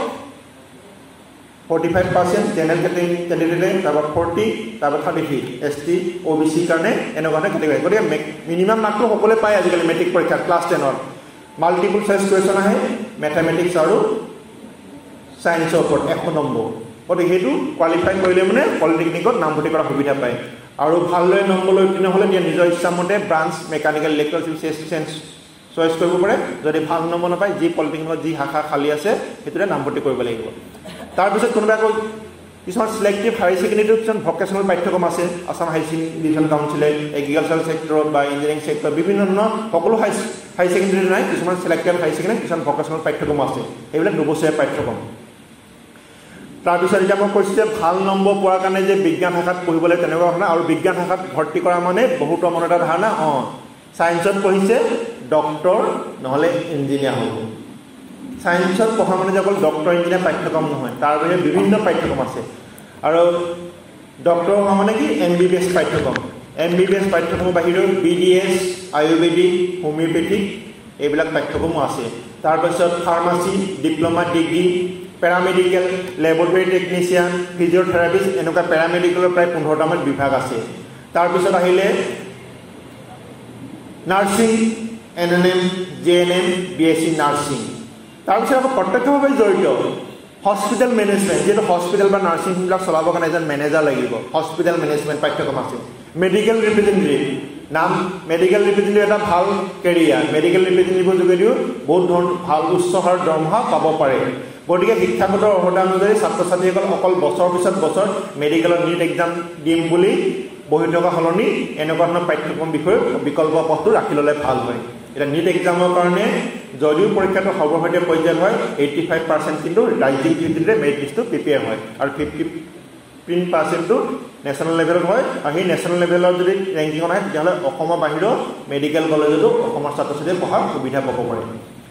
forty five percent general category তাৰপৰা ফৰ্টি তাৰপৰা thirty three S T O' B চিৰ কাৰণে এনেকুৱা ধৰণৰ কেটেগৰী গতিকে মিনিমাম মাৰ্কটো সকলোৱে পায় আজিকালি মেট্ৰিক পৰীক্ষাত ক্লাছ টেনত মাল্টিপুল চইচ কুৱেশ্যন আহে মেথামেটিক্স আৰু ছায়েন্সৰ ওপৰত এশ নম্বৰ গতিকে সেইটো কোৱালিফাই কৰিলে মানে পলিটেকনিকত নামভৰ্তি কৰাৰ সুবিধা পায় আৰু ভালদৰে নম্বৰ লৈ উত্তীৰ্ণ হ'লে এতিয়া নিজৰ ইচ্ছামতে branch mechanical electrical change choice কৰিব পাৰে যদি ভাল নম্বৰ নাপায় যি পলিটেকনিকত যি শাখা খালী আছে সেইটোতে নামভৰ্তি কৰিব লাগিব তাৰপিছত কোনোবাই আকৌ কিছুমান সিলেক্টিভ হায়াৰ ছেকেণ্ডেৰীটো কিছুমান ভকেশ্যনেল পাঠ্যক্ৰম আছে আসাম হাই ডিভিজন কাউন্সিলে এগ্ৰিকালচাৰ ছেক্টৰত বা ইঞ্জিনিয়াৰিং ছেক্টৰ বিভিন্ন ধৰণৰ সকলো হাই হাই ছেকেণ্ডেৰী নাই কিছুমান সিলেক্টেড হাই ছেকেণ্ডেৰী কিছুমান ভকেশ্যনেল পাঠ্যক্ৰম আছে এইবিলাক দুবছৰীয়া পাঠ্যক্ৰম তাৰপিছত এতিয়া মই কৈছোঁ যে ভাল নম্বৰ পোৱাৰ কাৰণে যে বিজ্ঞান শাখাত পঢ়িবলৈ তেনেকুৱা ধৰণৰ আৰু বিজ্ঞান শাখাত ভৰ্তি কৰা মানে বহুতৰ মনত এটা ধাৰণা অঁ সায়েন্সত পঢ়িছে ডক্টৰ নহ'লে ইঞ্জিনিয়াৰ হ'ব সায়েন্সত পঢ়া মানে যে অকল ডক্টৰ ইঞ্জিনিয়াৰ পাঠ্যক্ৰম নহয় তাৰ বাহিৰে বিভিন্ন পাঠ্যক্ৰম আছে আৰু ডক্টৰ হোৱা মানে কি এম বি বি এছ পাঠ্যক্ৰম এম বি বি এছ পাঠ্যক্ৰমৰ বাহিৰেও B D S ayurvedic homeopathic এইবিলাক পাঠ্যক্ৰমো আছে তাৰপিছত pharmacy diploma degree paramedical laboratory technician physiotherapist এনেকুৱা পেৰামেডিকেলৰ প্ৰায় পোন্ধৰটামান বিভাগ আছে তাৰপিছত আহিলে nursing N N M J N M B S C nursing তাৰপিছত আকৌ প্ৰত্যক্ষভাৱে জড়িত হস্পিটেল মেনেজমেণ্ট যিহেতু হস্পিটেল বা নাৰ্ছিং হোমবিলাক চলাবৰ কাৰণে এজন মেনেজাৰ লাগিব হস্পিটেল মেনেজমেণ্ট পাঠ্যক্ৰম আছে মেডিকেল ৰিপ্ৰেজেণ্টেটিভ নাম মেডিকেল ৰিপ্ৰেজেণ্টেটিভ এটা ভাল কেৰিয়াৰ মেডিকেল ৰিপ্ৰেজেণ্টেটিভৰ যোগেদিও বহুত ধৰণৰ ভাল উচ্চ হাৰৰ দৰমহা পাব পাৰে গতিকে শিক্ষাগত অৰ্হতা অনুযায়ী ছাত্ৰ ছাত্ৰীসকল অকল বছৰ পিছত বছৰ মেডিকেলৰ নীট এক্সাম দিম বুলি বহি থকা সলনি এনেকুৱা ধৰণৰ পাঠ্যক্ৰম বিষয়ে বিকল্প পথটো ৰাখি ল'লে ভাল হয় এটা নীট এক্সামৰ কাৰণে যদিও পৰীক্ষাটো সৰ্বভাৰতীয় পৰ্যায়ত হয় এইট্টি ফাইভ পাৰ্চেণ্ট কিন্তু ৰাজ্যিক ভিত্তিতে মেৰিট লিষ্টটো প্ৰিপেয়াৰ হয় আৰু ফিফটি তিন পাৰ্চেণ্টটো নেশ্যনেল লেভেলত হয় আৰু সেই নেশ্যনেল লেভেলত যদি ৰেংকিঙত আহে তেতিয়াহ'লে অসমৰ বাহিৰৰ মেডিকেল কলেজতো অসমৰ ছাত্ৰ ছাত্ৰীয়ে পঢ়াৰ সুবিধা পাব পাৰে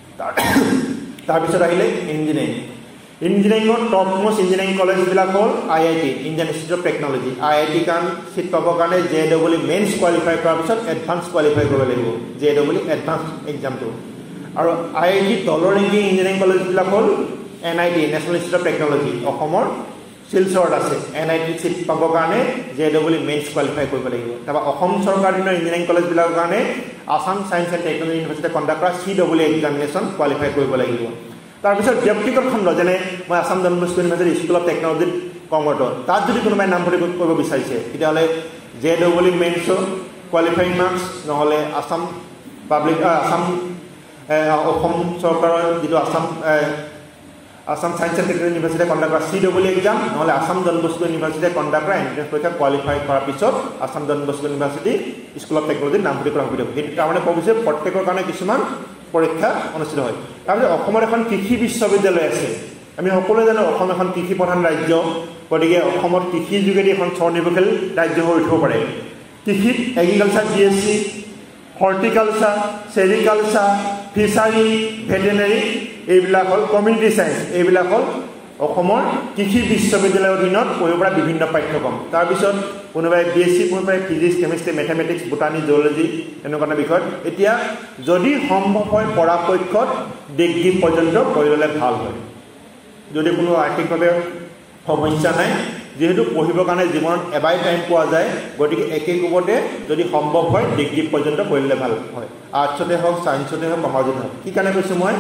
তাৰপিছত আহিলে ইঞ্জিনিয়াৰিং ইঞ্জিনিয়াৰিঙৰ টপ মোষ্ট ইঞ্জিনিয়াৰিং কলেজবিলাক হ'ল I I T Indian institute of technology I I T কাৰণ চিট পাবৰ কাৰণে J double E mains qualify কৰাৰ পিছত এডভান্স কোৱালিফাই কৰিব লাগিব জে ডবল ই এডভান্স এক্সামটো আৰু আই আই টি তলৰ ৰেংকিং ইঞ্জিনিয়াৰিং কলেজবিলাক হ'ল N I T national institute of technology অসমৰ শিলচৰত আছে এন আই টি চিট পাবৰ কাৰণে J double E mains qualify কৰিব লাগিব তাৰপৰা অসম চৰকাৰ দিনৰ ইঞ্জিনিয়াৰিং কলেজবিলাকৰ কাৰণে আসাম ছায়েন্স এণ্ড টেকনলজি ইউনিভাৰ্চিটিয়ে কণ্ডাক্ট কৰা C double E examination qualify কৰিব লাগিব তাৰপিছত ব্যক্তিগত খণ্ড যেনে মই Assam Don Bosco university school of টেকনলজিত কৰ্মৰত তাত যদি কোনোবাই নামভৰ্তি কৰিব বিচাৰিছে তেতিয়াহ'লে জে ডবল ই মেইনছৰ কোৱালিফাইং মাৰ্কছ নহ'লে আসাম পাব্লিক আসাম অসম চৰকাৰৰ যিটো Assam Assam science and technology ইউনিভাৰ্চিটিয়ে কণ্ডাক্ট কৰা চি ডবল ই এক্সাম নহ'লে আসাম ডন বস্কো ইউনিভাৰ্চিটিয়ে কণ্ডাক্ট কৰা এণ্ট্ৰেন্স পৰীক্ষা কোৱালিফাই কৰাৰ পিছত Assam Don Bosco university school of টেকনলজিত নামভৰ্তি কৰা সুবিধা সেইটো তাৰমানে কৈছে প্ৰত্যেকৰ কাৰণে কিছুমান পৰীক্ষা অনুষ্ঠিত হয় তাৰপিছত অসমৰ এখন কৃষি বিশ্ববিদ্যালয় আছে আমি সকলোৱে জানো অসম এখন কৃষি প্ৰধান ৰাজ্য গতিকে অসমত কৃষিৰ যোগেদি এখন স্বনিৰ্ভৰশীল ৰাজ্য হৈ উঠিব পাৰে কৃষিত agriculture B S C horticulture sericulture fishery veterinary এইবিলাক হ'ল কমিউনিটি ছায়েন্স এইবিলাক হ'ল অসমৰ কৃষি বিশ্ববিদ্যালয়ৰ অধীনত পঢ়িব পৰা বিভিন্ন পাঠ্যক্ৰম তাৰপিছত কোনোবাই বি এছ চি পঢ়িব পাৰে physics chemistry mathematics botany geology এনেকুৱা বিষয়ত এতিয়া যদি সম্ভৱ হয় পৰাপক্ষত ডিগ্ৰী পৰ্যন্ত পঢ়ি ল'লে ভাল হয় যদি কোনো আৰ্থিকভাৱে সমস্যা নাই যেহেতু পঢ়িবৰ কাৰণে জীৱনত এবাৰ টাইম পোৱা যায় গতিকে একে কোবতে যদি সম্ভৱ হয় ডিগ্ৰী পৰ্যন্ত পঢ়ি ল'লে ভাল হয় আৰ্টছতে হওক ছায়েন্সতে হওক কমাৰ্চতে হওক কি কাৰণে কৈছোঁ মই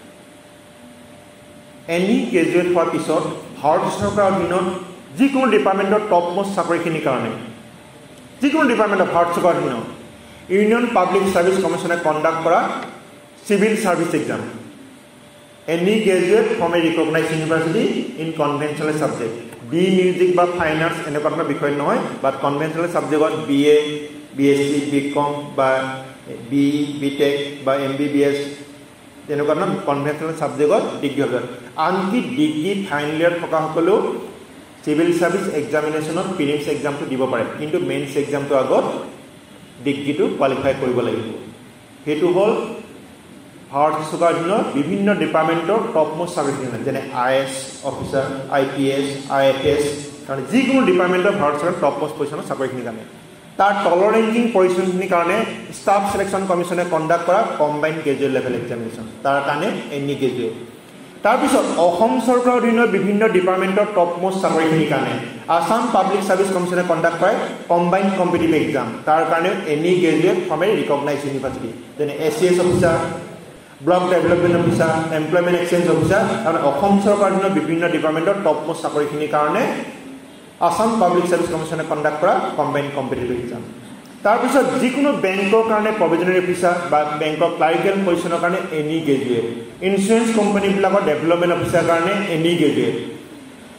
এনি গ্ৰেজুৱেট হোৱাৰ পিছত ভাৰত চৰকাৰৰ অধীনত যিকোনো ডিপাৰ্টমেণ্টৰ টপ মোষ্ট চাকৰিখিনিৰ কাৰণে যিকোনো ডিপাৰ্টমেণ্টৰ ভাৰত চৰকাৰৰ অধীনত ইউনিয়ন পাব্লিক ছাৰ্ভিচ কমিশ্যনে কণ্ডাক্ট কৰা civil service exam any graduate from a recognise university in conventional subject B music বা ফাইন আৰ্টছ এনেকুৱা ধৰণৰ বিষয় নহয় বাট কনভেনশ্যনেল ছাবজেক্টত B A B S C B com বা বি বি টেক বা এম বি বি এছ তেনেকুৱা ধৰণৰ কনভেনশ্যনেল ছাবজেক্টত ডিগ্ৰী হ'ব আনকি ডিগ্ৰী ফাইনেল ইয়েৰত থকাসকলেও চিভিল ছাৰ্ভিচ এক্সামিনেশ্যনত প্ৰিলিমছ এক্সামটো দিব পাৰে কিন্তু মেইনছ এক্সামটো আগত ডিগ্ৰীটো কোৱালিফাই কৰিব লাগিব সেইটো হ'ল ভাৰত চৰকাৰৰ অধীনত বিভিন্ন ডিপাৰ্টমেণ্টৰ টপ মোষ্ট চাকৰিখিনি যেনে I S officer I P S I F S কাৰণ যিকোনো ডিপাৰ্টমেণ্টৰ ভাৰত চৰকাৰৰ টপ মোষ্ট পজিশ্যনৰ চাকৰিখিনিৰ কাৰণে তাৰ তলৰ ৰেংকিং পজিশ্যনখিনিৰ কাৰণে ষ্টাফ চিলেকশ্যন কমিশ্যনে কণ্ডাক্ট কৰা কম্বাইণ্ড গ্ৰেজুৱেট লেভেল এক্সামিনেশ্যন তাৰ কাৰণে এনি গ্ৰেজুৱেট তাৰপিছত অসম চৰকাৰৰ অধীনত বিভিন্ন ডিপাৰ্টমেণ্টৰ টপ মোষ্ট চাকৰিখিনিৰ কাৰণে আসাম পাব্লিক ছাৰ্ভিচ কমিশ্যনে কণ্ডাক্ট কৰে কম্বাইণ্ড কম্পিটিটিভ এক্সাম তাৰ কাৰণেও any graduate from a recognise university যেনে S C S officer block development officer employment exchange officer আৰু অসম চৰকাৰৰ অধীনত বিভিন্ন ডিপাৰ্টমেণ্টৰ টপ মোষ্ট চাকৰিখিনিৰ কাৰণে আসাম পাব্লিক ছাৰ্ভিচ কমিশ্যনে কণ্ডাক্ট কৰা কম্বাইণ্ড কম্পিটিটিভ এক্সাম তাৰপিছত যিকোনো বেংকৰ কাৰণে প্ৰভিজনাৰী অফিচাৰ বা বেংকৰ ক্লাৰিকেল পজিশ্যনৰ কাৰণে এনি গ্ৰেজুৱেট ইঞ্চুৰেঞ্চ কোম্পানীবিলাকৰ ডেভেলপমেণ্ট অফিচাৰ কাৰণে এনি গ্ৰেজুৱেট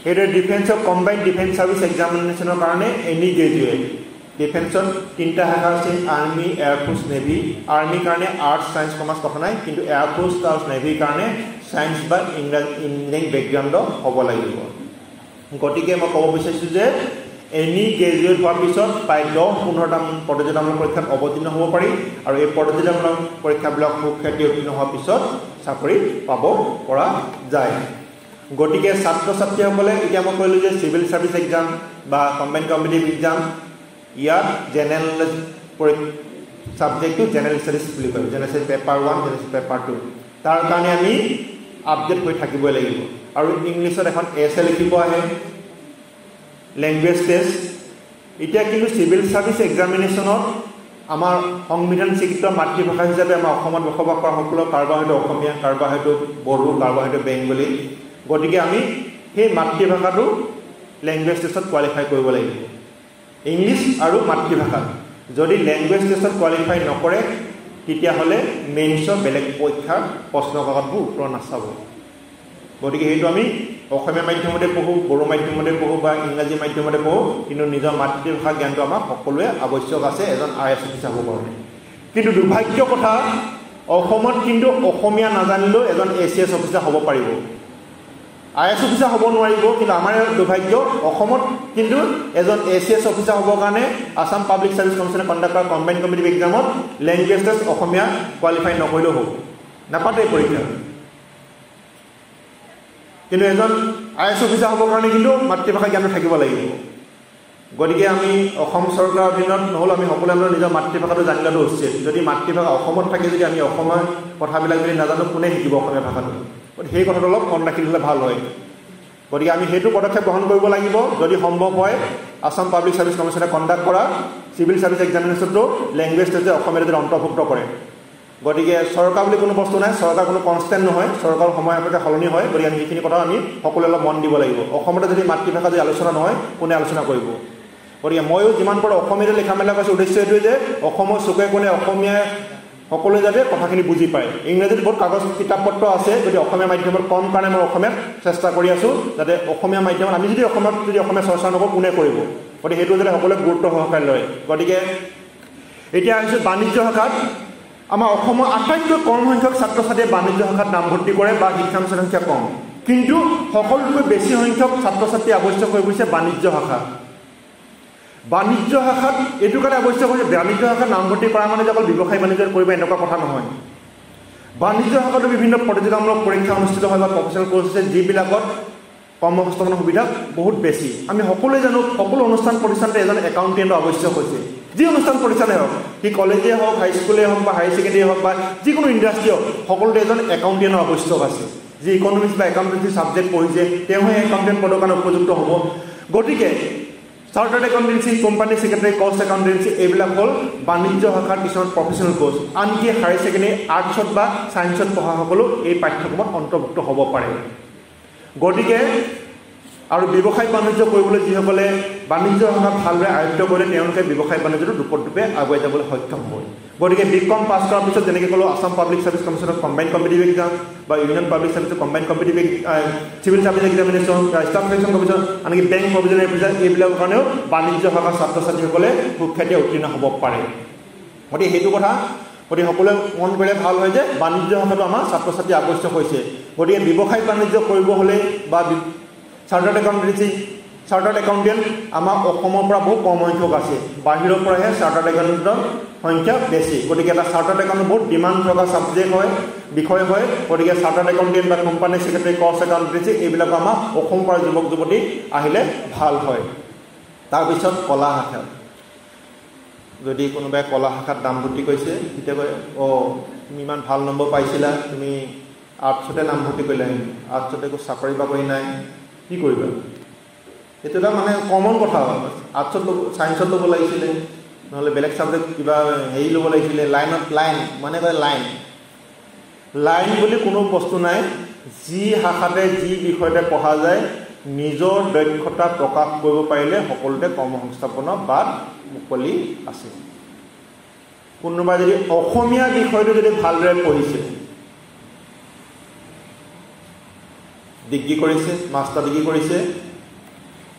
সেইদৰে ডিফেন্সৰ কম্বাইণ্ড ডিফেন্স ছাৰ্ভিচ এক্সামিনেশ্যনৰ কাৰণে এনি গ্ৰেজুৱেট ডিফেন্সত তিনিটা শাখা আছে আৰ্মি এয়াৰফ'ৰ্চ নেভি আৰ্মিৰ কাৰণে আৰ্টছ ছায়েন্স কমাৰ্চ কথা নাই কিন্তু এয়াৰফ'ৰ্চ আৰু নেভিৰ কাৰণে ছায়েন্স বা ইংৰাজী ইঞ্জিনিয়াৰিং বেকগ্ৰাউণ্ড হ'ব লাগিব গতিকে মই ক'ব বিচাৰিছোঁ যে এনি গ্ৰেজুৱেট হোৱাৰ পিছত প্ৰায় দহ পোন্ধৰটামান প্ৰতিযোগিতামূলক পৰীক্ষাত অৱতীৰ্ণ হ'ব পাৰি আৰু এই প্ৰতিযোগিতামূলক পৰীক্ষাবিলাক সুখ্যাতি উত্তীৰ্ণ হোৱাৰ পিছত চাকৰি পাব পৰা যায় গতিকে ছাত্ৰ ছাত্ৰীসকলে এতিয়া মই কৈলোঁ যে চিভিল ছাৰ্ভিচ এক্সাম বা কম্বাইণ্ড কম্পিটিটিভ এক্সাম ইয়াত জেনেৰেল ছাবজেক্টটো জেনেৰেল ষ্টাডিজ বুলি কয় general studies paper one general paper two তাৰ কাৰণে আমি আপডেট হৈ থাকিবই লাগিব আৰু ইংলিছত এখন এছ এ লিখিব আহে লেংগুৱেজ টেষ্ট এতিয়া কিন্তু চিভিল ছাৰ্ভিচ এক্সামিনেশ্যনত আমাৰ সংবিধান স্বীকৃত মাতৃভাষা হিচাপে আমাৰ অসমত বসবাস কৰা সকলো কাৰোবাৰ হয়তো অসমীয়া কাৰোবাৰ হয়তো বড়ো কাৰোবাৰ হয়তো বেংগলী গতিকে আমি সেই মাতৃভাষাটো লেংগুৱেজ টেষ্টত কোৱালিফাই কৰিব লাগিব ইংলিছ আৰু মাতৃভাষাত যদি লেংগুৱেজ টেষ্টত কোৱালিফাই নকৰে তেতিয়াহ'লে মেইনছৰ বেলেগ পৰীক্ষাৰ প্ৰশ্ন কাকতবোৰ উত্তৰ নাচাব গতিকে সেইটো আমি অসমীয়া মাধ্যমতে পঢ়োঁ বড়ো মাধ্যমতে পঢ়োঁ বা ইংৰাজী মাধ্যমতে পঢ়োঁ কিন্তু নিজৰ মাতৃভাষা জ্ঞানটো আমাক সকলোৱে আৱশ্যক আছে এজন আই এছ অফিচাৰ হ'ব কাৰণে কিন্তু দুৰ্ভাগ্য কথা অসমত কিন্তু অসমীয়া নাজানিলেও এজন এ চি এছ অফিচাৰ হ'ব পাৰিব আই এছ অফিচাৰ হ'ব নোৱাৰিব কিন্তু আমাৰ দুৰ্ভাগ্য অসমত কিন্তু এজন এ চি এছ অফিচাৰ হ'বৰ কাৰণে আছাম পাব্লিক ছাৰ্ভিচ কমিশ্যনে কণ্ডাক্ট কৰা কম্বাইণ্ড কম্পিটিটিভ এক্সামত লেংগুৱেজ টেষ্ট অসমীয়া কোৱালিফাই নকৰিলেও হ'ব নাপাতে পৰীক্ষা কিন্তু এজন আই এছ অফিচাৰ হ'বৰ কাৰণে কিন্তু মাতৃভাষা জ্ঞানটো থাকিব লাগিব গতিকে আমি অসম চৰকাৰৰ অধীনত নহ'লেও আমি সকলোৱে আমাৰ নিজৰ মাতৃভাষাটো জানি লোৱাটো উচিত যদি মাতৃভাষা অসমত থাকে যদি আমি অসমৰ কথাবিলাক যদি নাজানো কোনে শিকিব অসমীয়া ভাষাটো গতিকে সেই কথাটো অলপ মন ৰাখি থ'লে ভাল হয় গতিকে আমি সেইটো পদক্ষেপ গ্ৰহণ কৰিব লাগিব যদি সম্ভৱ হয় আছাম পাব্লিক ছাৰ্ভিচ কমিশ্যনে কণ্ডাক্ট কৰা চিভিল ছাৰ্ভিচ এক্সামিনেশ্যনটো লেংগুৱেজ টেষ্টে অসমীয়াত যদি অন্তৰ্ভুক্ত কৰে গতিকে চৰকাৰ বুলি কোনো বস্তু নাই চৰকাৰ কোনো কনষ্টেণ্ট নহয় চৰকাৰ সময় সাপেক্ষে সলনি হয় গতিকে আমি সেইখিনি কথা আমি সকলোৱে অলপ মন দিব লাগিব অসমতে যদি মাতৃভাষা যদি আলোচনা নহয় কোনে আলোচনা কৰিব গতিকে ময়ো যিমান পাৰোঁ অসমীয়াতে লিখা মেলা কৰিছোঁ উদ্দেশ্য এইটোৱে যে অসমৰ চুকে কোণে অসমীয়া সকলোৱে যাতে কথাখিনি বুজি পায় ইংৰাজীত বহুত কাগজ কিতাপ পত্ৰ আছে যদি অসমীয়া মাধ্যমত কম কাৰণে মই অসমীয়াত চেষ্টা কৰি আছোঁ যাতে অসমীয়া মাধ্যমত আমি যদি অসমত যদি অসমীয়া চৰ্চা নকৰোঁ কোনে কৰিব গতিকে সেইটো যাতে সকলোৱে গুৰুত্ব সহকাৰে লয় গতিকে এতিয়া আহিছোঁ বাণিজ্য শাখাত আমাৰ অসমৰ আটাইতকৈ কম সংখ্যক ছাত্ৰ ছাত্ৰীয়ে বাণিজ্য শাখাত নামভৰ্তি কৰে বা শিক্ষানুষ্ঠান সংখ্যা কম কিন্তু সকলোতকৈ বেছি সংখ্যক ছাত্ৰ ছাত্ৰী আৱশ্যক হৈ পৰিছে বাণিজ্য শাখা বাণিজ্য শাখাত এইটো কাৰণে আৱশ্যক হৈছে বাণিজ্য শাখাত নামভৰ্তি কৰা মানে যে অকল ব্যৱসায় বাণিজ্যত কৰিব এনেকুৱা কথা নহয় বাণিজ্য শাখাতো বিভিন্ন প্ৰতিযোগিতামূলক পৰীক্ষা অনুষ্ঠিত হয় বা প্ৰফেচনেল কোৰ্চ আছে যিবিলাকত কৰ্মসংস্থাপনৰ সুবিধা বহুত বেছি আমি সকলোৱে জানো সকলো অনুষ্ঠান প্ৰতিষ্ঠানতে এজন একাউণ্টেণ্টৰ আৱশ্যক হৈছে যি অনুষ্ঠান প্ৰতিষ্ঠানে হওক সি কলেজে হওক হাইস্কুলেই হওক বা হায়াৰ ছেকেণ্ডেৰী হওক বা যিকোনো ইণ্ডাষ্ট্ৰি হওক সকলোতে এজন একাউণ্টেণ্টৰ আৱশ্যক আছে যি ইকনমিক্স বা একাউণ্টেঞ্চি ছাবজেক্ট পঢ়িছে তেওঁহে একাউণ্টেণ্ট পদৰ কাৰণে উপযুক্ত হ'ব গতিকে chartered accountancy company secretary cost accountancy এইবিলাক হ'ল বাণিজ্য শাখাৰ কিছুমান প্ৰফেচনেল কোৰ্চ আনকি হায়াৰ ছেকেণ্ডেৰী আৰ্টছত বা ছায়েন্সত পঢ়াসকলো এই পাঠ্যক্ৰমত অন্তৰ্ভুক্ত হ'ব পাৰে গতিকে আৰু ব্যৱসায় বাণিজ্য কৰিবলৈ যিসকলে বাণিজ্য শাখা ভালদৰে আয়ত্ব কৰে তেওঁলোকে ব্যৱসায় বাণিজ্যটো দুপৰদুপে আগুৱাই যাবলৈ সক্ষম হয় গতিকে বি কম পাছ কৰাৰ পিছত যেনেকৈ ক'লোঁ আছাম পাব্লিক ছাৰ্ভিচ কমিশ্যনৰ কম্বাইণ্ড কম্পিটিটিভ এক্সাম বা ইউনিয়ন পাব্লিক ছাৰ্ভিচৰ combined competitive civil service examination staff selection commission আনকি বেংক প্ৰভিজনেল এপ্লিকেশ্যন এইবিলাকৰ কাৰণেও বাণিজ্য শাখাৰ ছাত্ৰ ছাত্ৰীসকলে সুখ্যাতিৰে উত্তীৰ্ণ হ'ব পাৰে গতিকে সেইটো কথা গতিকে সকলোৱে মন কৰিলে ভাল হয় যে বাণিজ্য শাখাটো আমাৰ ছাত্ৰ ছাত্ৰী আৱশ্যক হৈছে গতিকে ব্যৱসায় বাণিজ্য কৰিব হ'লে বা চাৰ্টাৰ্ড একাউণ্টেঞ্চি চাৰ্টাৰ্ড একাউণ্টেণ্ট আমাৰ অসমৰ পৰা বহু কম সংখ্যক আছে বাহিৰৰ পৰাহে চাৰ্টাৰ্ড একাউণ্টেণ্টৰ সংখ্যা বেছি গতিকে এটা চাৰ্টাৰ্ড একাউণ্ট বহুত ডিমাণ্ড থকা ছাবজেক্ট হয় বিষয় হয় গতিকে চাৰ্টাৰ্ড একাউণ্টেণ্ট বা কোম্পানী ছেক্ৰেটাৰী কষ্ট একাউণ্টেঞ্চি এইবিলাক আমাৰ অসমৰ পৰা যুৱক যুৱতী আহিলে ভাল হয় তাৰপিছত কলা শাখা যদি কোনোবাই কলা শাখাত নামভৰ্তি কৰিছে তেতিয়া কয় অঁ তুমি ইমান ভাল নম্বৰ পাইছিলা তুমি আৰ্টছতে নামভৰ্তি কৰিলা আৰ্টছতে একো চাকৰি বাকৰি নাই কি কৰিবা এইটো এটা মানে কমন কথা আৰ্টছত ল'ব ছায়েন্সত ল'ব লাগিছিলে নহ'লে বেলেগ ছাবজেক্ট কিবা হেৰি ল'ব লাগিছিলে লাইনত লাইন মানে কয় লাইন লাইন বুলি কোনো বস্তু নাই যি শাখাতে যি বিষয়তে পঢ়া যায় নিজৰ দক্ষতা প্ৰকাশ কৰিব পাৰিলে সকলোতে কৰ্মসংস্থাপনৰ বাট মুকলি আছে কোনোবাই যদি অসমীয়া বিষয়টো যদি ভালদৰে পঢ়িছে ডিগ্ৰী কৰিছে মাষ্টাৰ ডিগ্ৰী কৰিছে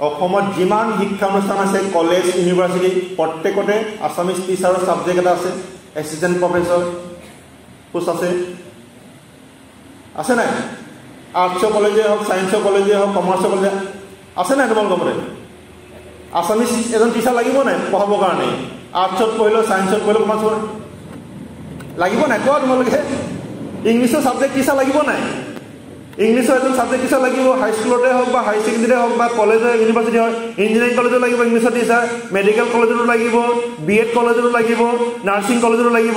অসমত যিমান শিক্ষা অনুষ্ঠান আছে কলেজ ইউনিভাৰ্চিটি প্ৰত্যেকতে আছামিজ টিচাৰৰ ছাবজেক্ট এটা আছে এছিষ্টেণ্ট প্ৰফেচৰ পোষ্ট আছে আছে নাই আৰ্টছৰ কলেজে হওক ছায়েন্সৰ কলেজে হওক কমাৰ্চৰ কলেজে আছে নাই তোমালোকৰ মতে আছামিজ এজন টিচাৰ লাগিব নাই পঢ়াবৰ কাৰণে আৰ্টছত পঢ়িলেও ছায়েন্সত পঢ়িলেও কমাৰ্চত লাগিব নাই কোৱা তোমালোকে ইংলিছৰ ছাবজেক্ট টিচাৰ লাগিব নাই ইংলিছৰ এজন ছাবজেক্ট টিচাৰ লাগিব হাইস্কুলতে হওক বা হাই ছেকেণ্ডেৰীতে হওক বা কলেজৰ ইউনিভাৰ্চিটি হয় ইঞ্জিনিয়াৰিং কলেজতো লাগিব ইংলিছৰ টিচাৰ মেডিকেল কলেজতো লাগিব বি এড কলেজতো লাগিব নাৰ্ছিং কলেজতো লাগিব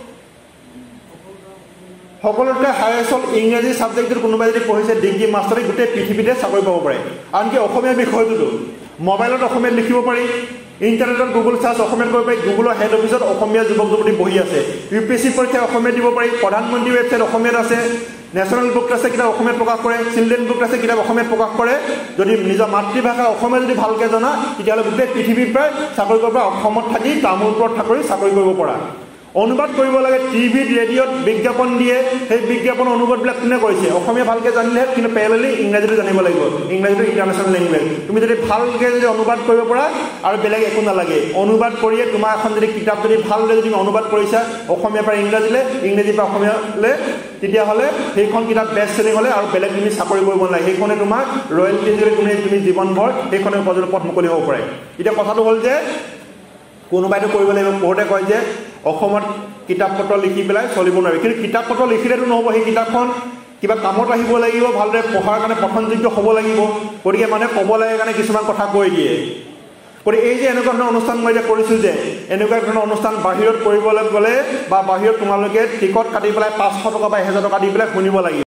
সকলোতকৈ হায়েষ্ট হ'ল ইংৰাজী ছাবজেক্টটোত কোনোবাই যদি পঢ়িছে ডিগ্ৰী মাষ্টাৰে গোটেই পৃথিৱীতে চাকৰি পাব পাৰে আনকি অসমীয়া বিষয়টোতো মোবাইলত অসমীয়াত লিখিব পাৰি ইণ্টাৰনেটত গুগল চাৰ্চ অসমীয়াত কৰিব পাৰি গুগলৰ হেড অফিচত অসমীয়া যুৱক যুৱতী বহি আছে ইউ পি এছ চি পৰীক্ষা অসমীয়াত দিব পাৰি প্ৰধানমন্ত্ৰী ৱেবছাইট অসমীয়াত আছে নেশ্যনেল বুক আছে কিতাপ অসমীয়াত প্ৰকাশ কৰে চিলড্ৰেন বুক আছে কিতাপ অসমীয়াত প্ৰকাশ কৰে যদি নিজৰ মাতৃভাষা অসমীয়া যদি ভালকৈ জনা তেতিয়াহ'লে গোটেই পৃথিৱীৰ পৰাই চাকৰি কৰিব পৰা অসমত থাকি তামোলপুৰত চাকৰি চাকৰি কৰিব পৰা অনুবাদ কৰিব লাগে টিভিত ৰেডিঅ'ত বিজ্ঞাপন দিয়ে সেই বিজ্ঞাপনৰ অনুবাদবিলাক কোনে কৰিছে অসমীয়া ভালকৈ জানিলেহে কিন্তু পেৰেলি ইংৰাজীটো জানিব লাগিব ইংৰাজীটো ইণ্টাৰনেশ্যনেল লেংগুৱেজ তুমি যদি ভালকৈ যদি অনুবাদ কৰিব পৰা আৰু বেলেগ একো নালাগে অনুবাদ কৰিয়ে তোমাৰ এখন যদি কিতাপ যদি ভালদৰে যদি অনুবাদ কৰিছা অসমীয়াৰ পৰা ইংৰাজীলৈ ইংৰাজীৰ পৰা অসমীয়ালৈ তেতিয়াহ'লে সেইখন কিতাপ বেষ্ট চেলিং হ'লে আৰু বেলেগ তুমি চাকৰি কৰিব নালাগে সেইখনে তোমাৰ ৰয়েলটি যদি তুমি তুমি জীৱনভৰ সেইখনে উপাৰ্জনৰ পথ মুকলি হ'ব পাৰে এতিয়া কথাটো হ'ল যে কোনোবাইতো কৰিব লাগিব বহুতে কয় যে অসমত কিতাপ পত্ৰ লিখি পেলাই চলিব নোৱাৰি কিন্তু কিতাপ পত্ৰ লিখিলেতো নহ'ব সেই কিতাপখন কিবা কামত আহিব লাগিব ভালদৰে পঢ়াৰ কাৰণে পঠনযোগ্য হ'ব লাগিব গতিকে মানুহে ক'ব লাগে কাৰণে কিছুমান কথা কৈ দিয়ে গতিকে এই যে এনেকুৱা ধৰণৰ অনুষ্ঠান মই এতিয়া কৰিছোঁ যে এনেকুৱা ধৰণৰ অনুষ্ঠান বাহিৰত কৰিবলৈ গ'লে বা বাহিৰত তোমালোকে টিকট কাটি পেলাই পাঁচশ টকা বা এহেজাৰ টকা দি পেলাই শুনিব লাগিব